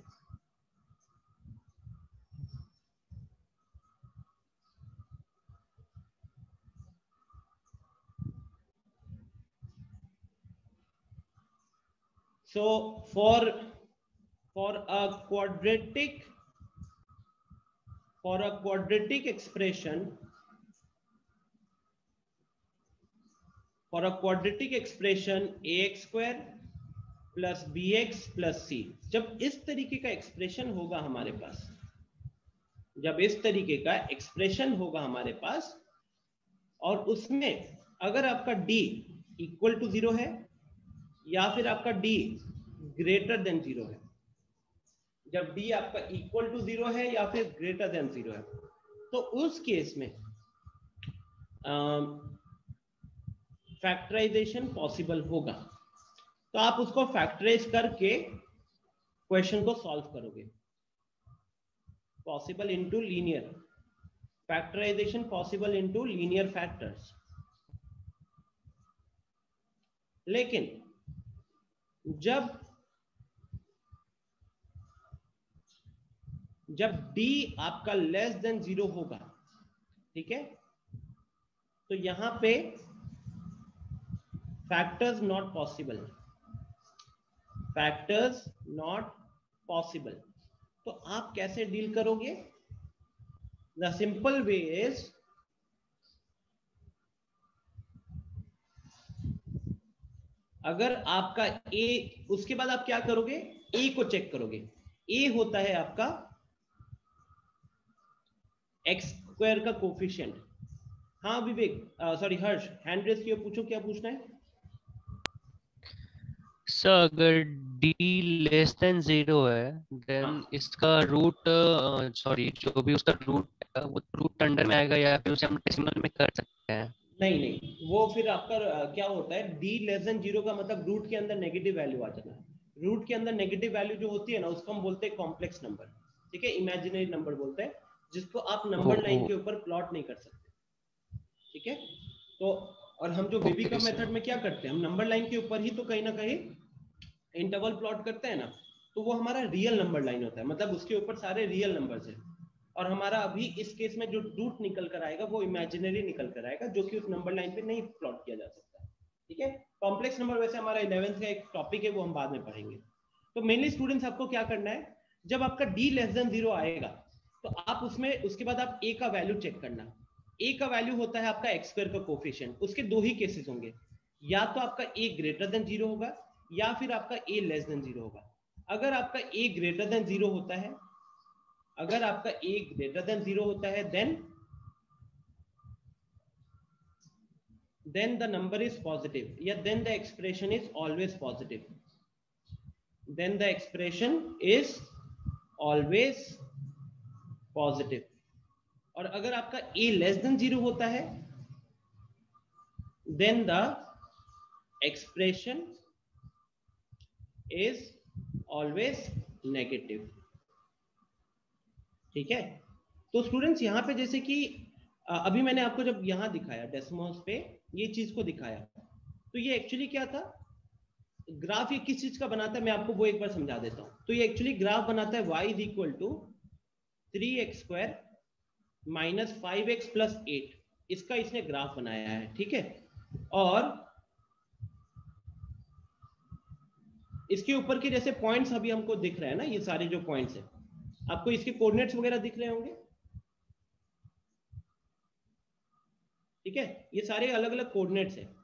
So for for a quadratic for a quadratic expression for a quadratic expression a x square plus b x plus c, जब इस तरीके का एक्सप्रेशन होगा हमारे पास, जब इस तरीके का एक्सप्रेशन होगा हमारे पास, और उसमें अगर आपका d इक्वल टू जीरो है या फिर आपका d ग्रेटर देन जीरो है, जब d आपका इक्वल टू जीरो है या फिर ग्रेटर देन जीरो है, तो उस केस में फैक्टराइजेशन पॉसिबल होगा। तो आप उसको फैक्टराइज करके क्वेश्चन को सॉल्व करोगे। Possible into linear, factorisation possible into linear factors. लेकिन जब जब d आपका लेस देन जीरो होगा, ठीक है, तो यहां पे factors not possible, factors not possible. तो आप कैसे डील करोगे? द सिंपल वे इज, अगर आपका a, उसके बाद आप क्या करोगे? a को चेक करोगे। a होता है आपका एक्स स्क्वायर का कोफिशिएंट। हाँ Vivek, sorry Harsh, hand raise किया, पूछो क्या पूछना है। सर अगर d लेस देन जीरो है देन हाँ। इसका रूट, सॉरी जो भी उसका रूट है वो रूट अंडर में आएगा या फिर उसे हम डेसिमल में कर सकते हैं? नहीं नहीं, वो फिर आपका uh, क्या होता है, d लेस देन जीरो का मतलब रूट के अंदर नेगेटिव वैल्यू आ जाना है। रूट के अंदर नेगेटिव वैल्यू जो होती है ना, उसको हम बोलते हैं कॉम्प्लेक्स नंबर, ठीक है, इमेजिनरी नंबर बोलते हैं, जिसको आप नंबर लाइन के ऊपर प्लॉट नहीं कर सकते, ठीक है। तो और हम जो बेबिका मेथड में क्या करते हैं, हम नंबर लाइन के ऊपर ही तो कहीं ना कहीं इंटरवल प्लॉट करते हैं ना, तो वो हमारा रियल नंबर लाइन होता है, मतलब उसके ऊपर सारे रियल नंबर्स हैं, और हमारा अभी इस केस में जो रूट निकल कर आएगा वो इमेजिनरी निकल कर आएगा, जो कि उस नंबर लाइन पे नहीं प्लॉट किया जा सकता, ठीक है। कॉम्प्लेक्स नंबर वैसे हमारा इलेवेंथ का एक टॉपिक है, वो हम बाद में पढ़ेंगे। तो मेनली स्टूडेंट्स आपको क्या करना है, जब आपका d लेस देन जीरो आएगा तो आप उसमें, उसके बाद आप a का वैल्यू चेक करना। a का वैल्यू होता है आपका एक्स स्क्वायर का कोफिशिएंट। उसके दो ही केसेस होंगे, या तो आपका a ग्रेटर देन जीरो होगा या फिर आपका a लेस देन जीरो होगा। अगर आपका a ग्रेटर देन जीरो होता है, अगर आपका a ग्रेटर देन जीरो होता है, then then the number is positive, या then the expression is always positive, then the expression is always positive। और अगर आपका a less than जीरो होता है, then the expression is always negative, ठीक है। तो स्टूडेंट्स यहाँ पे जैसे कि अभी मैंने आपको जब यहाँ दिखाया डेसिमल्स पे ये चीज को दिखाया, तो ये एक्चुअली क्या था, ग्राफ ये किस चीज का बनाता है मैं आपको वो एक बार समझा देता हूँ। तो ये एक्चुअली ग्राफ बनाता है y is equal to three x square minus five x plus eight, इसका इसने ग्राफ बनाया है, ठीक है। और इसके ऊपर के जैसे पॉइंट्स अभी हमको दिख रहे हैं ना, ये सारे जो पॉइंट्स है, आपको इसके कोऑर्डिनेट्स वगैरह दिख रहे होंगे, ठीक है। ये सारे अलग अलग कोऑर्डिनेट्स हैं।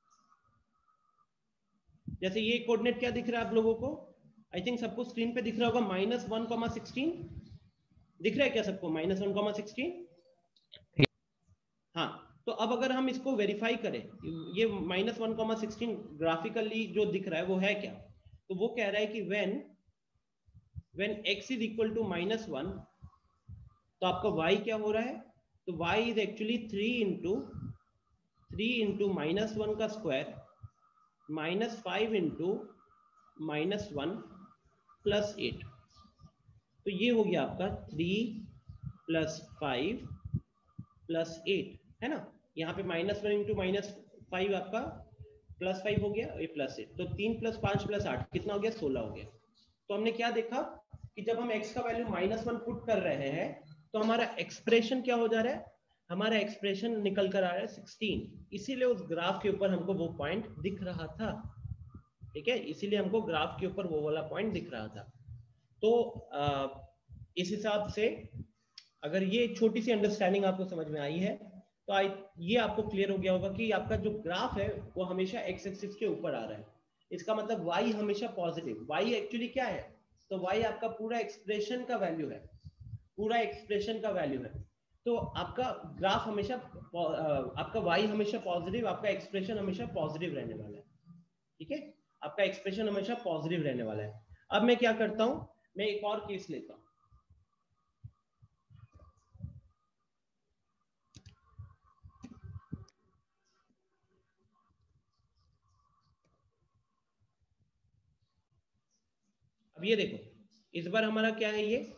जैसे ये कोऑर्डिनेट क्या दिख रहा है आप लोगों को, आई थिंक सबको स्क्रीन पे दिख रहा होगा, माइनस वन कॉमा सिक्सटीन दिख रहा है क्या सबको, माइनस वन कॉमा सिक्सटीन। हाँ, तो अब अगर हम इसको वेरीफाई करें, ये minus one comma sixteen graphically जो दिख रहा है वो है क्या, तो वो कह रहा है कि when when x is equal to minus one, तो आपका y क्या हो रहा है, तो y is actually three into three into minus one का square minus five into minus one plus eight. तो ये हो गया आपका three plus five plus eight, है ना। यहाँ पे minus one into minus five आपका प्लस फाइव हो गया, ये प्लस एट, तो तीन प्लस पांच प्लस आठ कितना हो गया, सोलह हो गया। तो हमने क्या देखा कि जब हम x का वैल्यू माइनस वन पुट कर रहे हैं तो हमारा एक्सप्रेशन क्या हो जा रहा है, हमारा एक्सप्रेशन निकल कर आ रहा है सिक्सटीन, इसीलिए उस ग्राफ के ऊपर हमको वो पॉइंट दिख रहा था, ठीक है, इसीलिए हमको ग्राफ के ऊपर वो वाला पॉइंट दिख रहा था। तो आ, इस हिसाब से अगर ये छोटी सी अंडरस्टैंडिंग आपको समझ में आई है, तो आई ये आपको क्लियर हो गया होगा कि आपका जो ग्राफ है वो हमेशा एक्स एक्सिस के ऊपर आ रहा है। इसका मतलब y हमेशा पॉजिटिव। y एक्चुअली क्या है, तो y आपका पूरा एक्सप्रेशन का वैल्यू है, पूरा एक्सप्रेशन का वैल्यू है। तो आपका ग्राफ हमेशा आपका y हमेशा पॉजिटिव, आपका एक्सप्रेशन हमेशा पॉजिटिव रहने वाला है। ठीक है, आपका एक्सप्रेशन हमेशा पॉजिटिव रहने वाला है। अब मैं क्या करता हूं, मैं एक और केस लेता हूं। अब ये देखो, इस बार हमारा क्या है, ये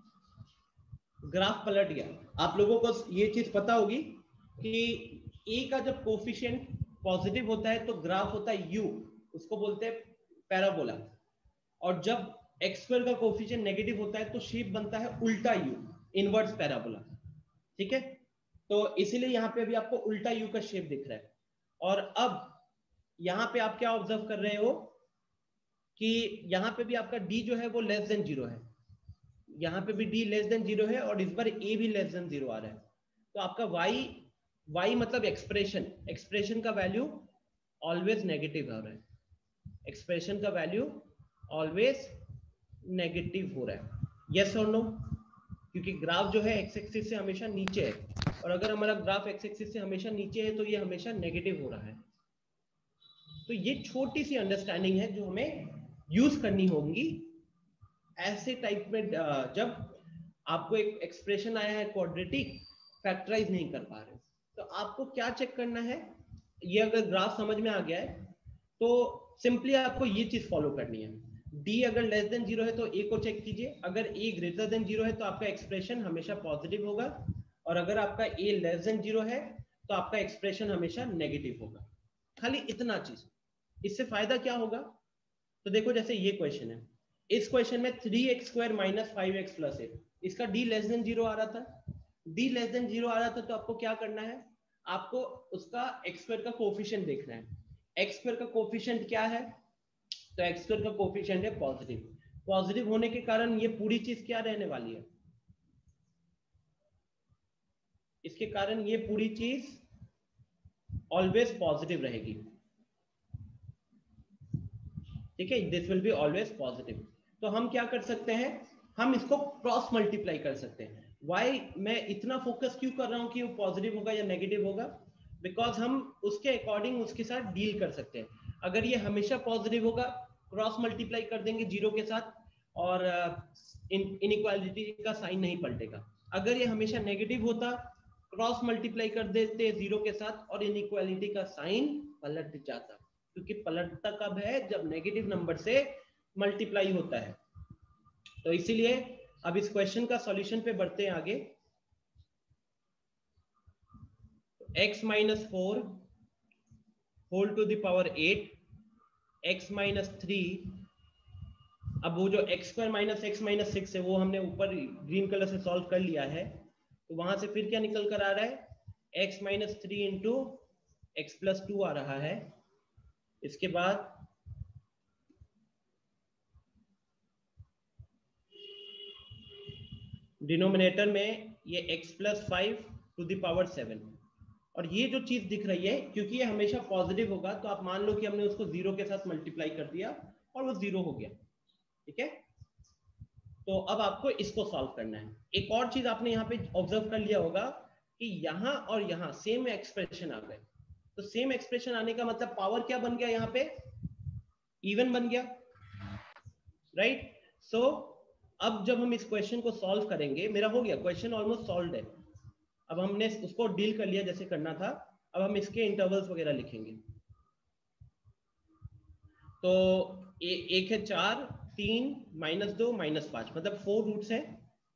ग्राफ पलट गया। आप लोगों को ये चीज पता होगी कि a का जब कोफिशिएंट पॉजिटिव होता है तो ग्राफ होता है u, उसको बोलते हैं पैराबोला। और जब एक्स स्क्वायर का कोफिशिएंट नेगेटिव होता है तो शेप बनता है उल्टा u, इनवर्स पैराबोला। ठीक है, तो इसीलिए यहाँ पे अभी आपको उल्टा u का शेप दिख रहा है। और अब यहाँ पे आप क्या ऑब्जर्व कर रहे हो कि यहाँ पे भी आपका d जो है वो लेस देन जीरो है, यहाँ पे भी d लेस देन जीरो है और इस बार a भी लेस देन जीरो आ रहा है। तो आपका y y मतलब एक्सप्रेशन, एक्सप्रेशन का वैल्यू ऑलवेज नेगेटिव हो रहा है, एक्सप्रेशन का वैल्यू ऑलवेज नेगेटिव हो रहा है। यस और नो? क्योंकि ग्राफ जो है एक्स एक्सिस से हमेशा नीचे है, और अगर हमारा ग्राफ एक्स एक्सिस से हमेशा नीचे है तो ये हमेशा नेगेटिव हो रहा है। तो ये छोटी सी अंडरस्टैंडिंग है जो हमें यूज करनी होगी ऐसे टाइप में, जब आपको एक एक्सप्रेशन आया है क्वाड्रेटिक, फैक्टराइज नहीं कर पा रहे, तो आपको क्या चेक करना है। ये अगर ग्राफ समझ में आ गया है तो सिंपली आपको ये चीज फॉलो करनी है। d अगर लेस देन जीरो है तो a को चेक कीजिए, अगर a ग्रेटर देन जीरो है तो आपका एक्सप्रेशन हमेशा पॉजिटिव होगा, और अगर आपका a लेस देन जीरो है तो आपका एक्सप्रेशन हमेशा नेगेटिव होगा। खाली इतना चीज, इससे फायदा क्या होगा, तो देखो जैसे ये क्वेश्चन है, इस क्वेश्चन में three x square minus five x plus eight, इसका d लेस देन जीरो आ रहा था, d लेस देन जीरो आ रहा था, तो आपको क्या करना है, आपको उसका एक्स स्क्वायर का कोफिशिएंट देखना है। एक्स स्क्वायर का कोफिशिएंट क्या है, तो एक्स स्क्वायर का कोफिशिएंट है पॉजिटिव। पॉजिटिव होने के कारण ये पूरी चीज क्या रहने वाली है, इसके कारण ये पूरी चीज ऑलवेज पॉजिटिव रहेगी। ठीक है, this will be always positive. तो हम क्या कर सकते हैं, हम इसको क्रॉस मल्टीप्लाई कर सकते हैं। वाई मैं इतना फोकस क्यों कर रहा हूं कि वो पॉजिटिव होगा या नेगेटिव होगा, बिकॉज हम उसके अकॉर्डिंग उसके साथ डील कर सकते हैं। अगर ये हमेशा पॉजिटिव होगा, क्रॉस मल्टीप्लाई कर देंगे जीरो के साथ और इनइक्वालिटी का साइन नहीं पलटेगा। अगर ये हमेशा नेगेटिव होता, क्रॉस मल्टीप्लाई कर देते जीरो के साथ और इनइक्वालिटी का साइन पलट जाता, क्योंकि पलटता कब है, जब नेगेटिव नंबर से मल्टीप्लाई होता है। तो इसीलिए अब इस क्वेश्चन का सॉल्यूशन पे बढ़ते हैं आगे। x minus four whole to the power eight, x minus three, अब वो जो x square minus x minus six है वो हमने ऊपर ग्रीन कलर से सॉल्व कर लिया है, तो वहां से फिर क्या निकल कर आ रहा है, x minus three into x plus two आ रहा है। इसके बाद डिनोमिनेटर में ये x plus five to the power seven, और ये जो चीज दिख रही है क्योंकि ये हमेशा पॉजिटिव होगा, तो आप मान लो कि हमने उसको जीरो के साथ मल्टीप्लाई कर दिया और वो जीरो हो गया। ठीक है, तो अब आपको इसको सॉल्व करना है। एक और चीज आपने यहाँ पे ऑब्जर्व कर लिया होगा कि यहाँ और यहाँ सेम एक्सप्रेशन आ गए, तो सेम एक्सप्रेशन आने का मतलब पावर क्या बन गया, यहाँ पे इवन बन गया, राइट। सो अब जब हम इस क्वेश्चन को सॉल्व करेंगे, मेरा हो गया क्वेश्चन ऑलमोस्ट सॉल्व्ड है, अब हमने उसको डील कर लिया जैसे करना था। अब हम इसके इंटरवल्स वगैरह लिखेंगे। तो ए, एक है चार, तीन, माइनस दो, माइनस पांच, मतलब फोर रूट्स हैं।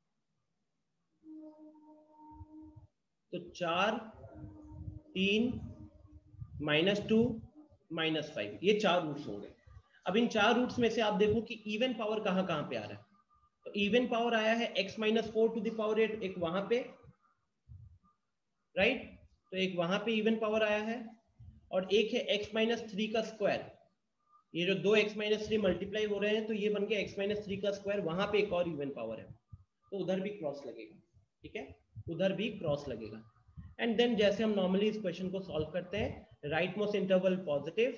तो चार, तीन, माइनस टू, माइनस फाइव, ये चार रूट्स होंगे। अब इन चार रूट्स में से आप देखो कि इवन पावर कहाँ कहाँ पे आ रहा है। तो इवन पावर आया है x minus four to the power eight, एक वहां पे, राइट right? तो एक वहां पे इवन पावर आया है, और एक है x माइनस थ्री का स्क्वायर। ये जो दो x माइनस थ्री मल्टीप्लाई हो रहे हैं तो ये बन गया x माइनस थ्री का स्क्वायर, वहां पे एक और इवन पावर है, तो उधर भी क्रॉस लगेगा। ठीक है, उधर भी क्रॉस लगेगा। एंड देन जैसे हम नॉर्मली इस क्वेश्चन को सॉल्व करते हैं, राइट मोस्ट इंटरवल पॉजिटिव,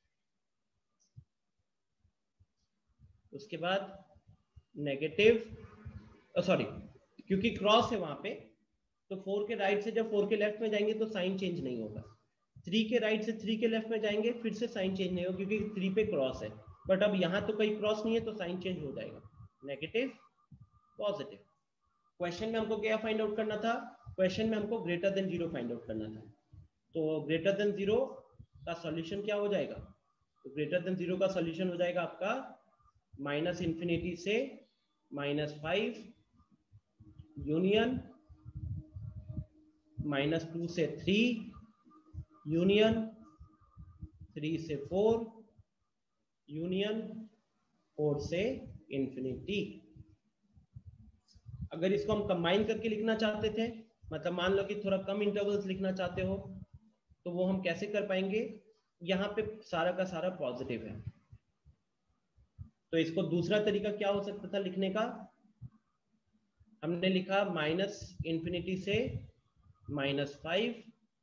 उसके बाद नेगेटिव, सॉरी क्योंकि क्रॉस है वहां पे, तो फोर के राइट से जब फोर के लेफ्ट में जाएंगे तो साइन चेंज नहीं होगा, थ्री के राइट से थ्री के लेफ्ट में जाएंगे फिर से साइन चेंज नहीं होगा क्योंकि थ्री पे क्रॉस है, बट अब यहाँ तो कोई क्रॉस नहीं है तो साइन चेंज हो जाएगा, नेगेटिव पॉजिटिव। क्वेश्चन में हमको क्या फाइंड आउट करना था, क्वेश्चन में हमको greater than zero find out करना था, तो ग्रेटर देन जीरो का सॉल्यूशन क्या हो जाएगा, तो ग्रेटर देन जीरो का सॉल्यूशन हो जाएगा आपका माइनस इंफिनिटी से minus five union minus two से थ्री यूनियन थ्री से फोर यूनियन फोर से इंफिनिटी। अगर इसको हम कंबाइन करके लिखना चाहते थे, मतलब मान लो कि थोड़ा कम इंटरवल्स लिखना चाहते हो, तो वो हम कैसे कर पाएंगे, यहाँ पे सारा का सारा पॉजिटिव है, तो इसको दूसरा तरीका क्या हो सकता था लिखने का, हमने लिखा माइनस इंफिनिटी से minus five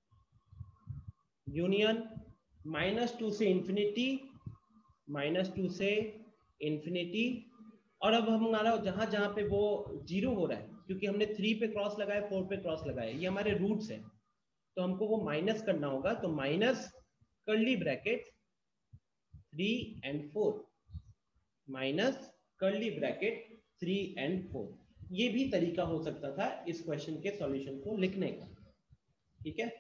union minus two से इंफिनिटी माइनस टू से इंफिनिटी, और अब हमारा जहां जहां पे वो जीरो हो रहा है, क्योंकि हमने थ्री पे क्रॉस लगाया फोर पे क्रॉस लगाया, ये हमारे रूट्स है, तो हमको वो माइनस करना होगा, तो minus curly bracket three and four minus curly bracket three and four, ये भी तरीका हो सकता था इस क्वेश्चन के सॉल्यूशन को लिखने का। ठीक है,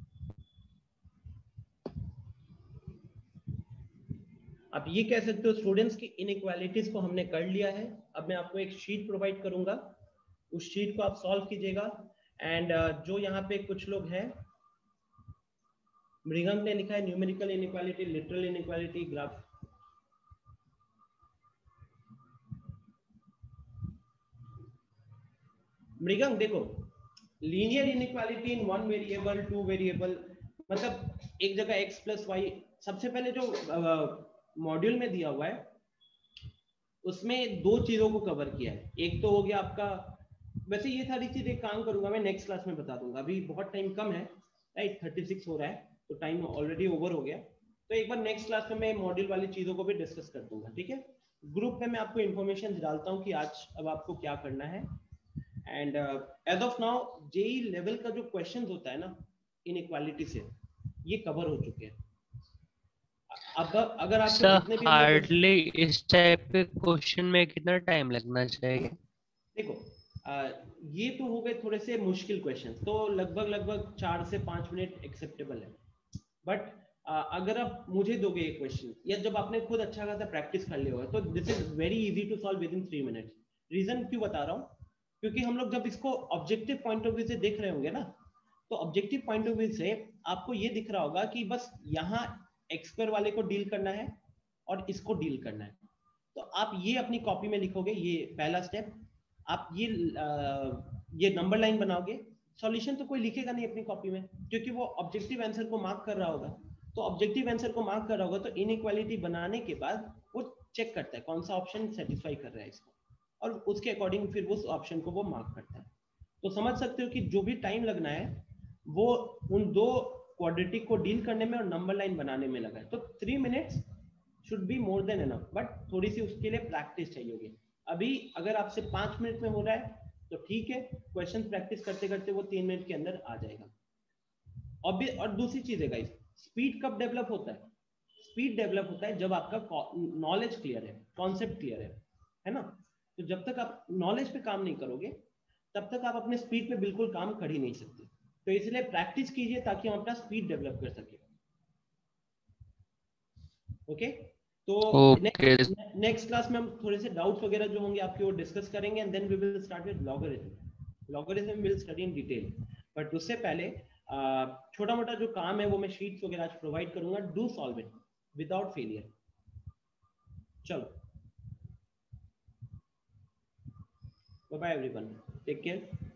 आप ये कह सकते हो स्टूडेंट्स की इनइक्वालिटीज को हमने कर लिया है, अब मैं आपको एक शीट प्रोवाइड करूंगा, उस शीट को आप सॉल्व कीजिएगा, एंड uh, जो यहाँ पे कुछ लोग हैं, मृगंक ने लिखा है numerical inequality, literal inequality, graph, Mrigank देखो linear inequality in one variable, two variable, मतलब एक जगह एक्स प्लस वाई, सबसे पहले जो मॉड्यूल uh, में दिया हुआ है उसमें दो चीजों को कवर किया है, एक तो हो गया आपका, वैसे ये सारी चीज एक काम करूंगा मैं नेक्स्ट क्लास में बता दूंगा, अभी बहुत टाइम कम है, राइट थर्टी सिक्स हो रहा है तो टाइम ऑलरेडी ओवर हो गया, तो एक बार नेक्स्ट क्लास में मैं मॉड्यूल वाली चीजों को भी डिस्कस कर दूंगा। ठीक है, ग्रुप में मैं आपको इन्फॉर्मेशन डालता हूँ कि आज अब आपको क्या करना है, and as of now JEE level का जो क्वेश्चन होता है ना इनइक्वालिटी से, ये कवर हो चुके हैं। अब अगर आप जितने भी हार्डली इस टाइप के क्वेश्चन में कितना टाइम लगना चाहिए, देखो आ, ये तो हो गए थोड़े से मुश्किल क्वेश्चन, तो लगभग लगभग चार से पांच मिनट एक्सेप्टेबल है, बट अगर आप मुझे दोगे ये क्वेश्चन, या जब आपने खुद अच्छा खासा प्रैक्टिस कर लिया होगा, तो this is very easy to solve within three minutes. Reason क्यों बता रहा हूँ, क्योंकि हम लोग जब इसको ऑब्जेक्टिव पॉइंट ऑफ व्यू से देख रहे होंगे ना, तो ऑब्जेक्टिव पॉइंट ऑफ व्यू से आपको ये दिख रहा होगा कि बस यहाँ एक्स स्क्वायर वाले को डील करना है और इसको डील करना है, तो आप ये अपनी कॉपी में लिखोगे, ये पहला स्टेप, आप ये आ, ये नंबर लाइन बनाओगे, सॉल्यूशन तो कोई लिखेगा नहीं अपनी कॉपी में, क्योंकि वो ऑब्जेक्टिव आंसर को मार्क कर रहा होगा, तो ऑब्जेक्टिव आंसर को मार्क कर रहा होगा, तो इनइक्वालिटी बनाने के बाद वो चेक करता है कौन सा ऑप्शन सेटिस्फाई कर रहा है इसको, और उसके अकॉर्डिंग फिर उस ऑप्शन को वो मार्क करता है। तो समझ सकते हो कि जो भी टाइम लगना है वो उन दो क्वाड्रेटिक को डील करने में और नंबर लाइन बनाने में लगा है, तो three minutes should be more than enough, but थोड़ी सी उसके लिए प्रैक्टिस चाहिए होगी। अभी अगर आपसे पांच मिनट में हो रहा है तो ठीक है, क्वेश्चन प्रैक्टिस करते करते वो तीन मिनट के अंदर आ जाएगा। और दूसरी चीज है गाइस, स्पीड कब डेवलप होता है, स्पीड डेवलप होता है जब आपका नॉलेज क्लियर है, कॉन्सेप्ट क्लियर है, है ना, तो जब तक आप नॉलेज पे काम नहीं करोगे तब तक आप अपने स्पीड पे बिल्कुल काम कर ही नहीं सकते, तो इसलिए प्रैक्टिस कीजिए ताकि हम अपना स्पीड डेवलप कर सके। ओके, तो नेक्स्ट क्लास में हम थोड़े से डाउट्स वगैरह जो होंगे आपके वो डिस्कस करेंगे, and then we will start with logarithm. Logarithm will study in detail, but उससे पहले छोटा मोटा जो काम है वो मैं शीट्स वगैरह आज प्रोवाइड करूंगा, do solve it without failure. चलो, bye bye everyone, take care.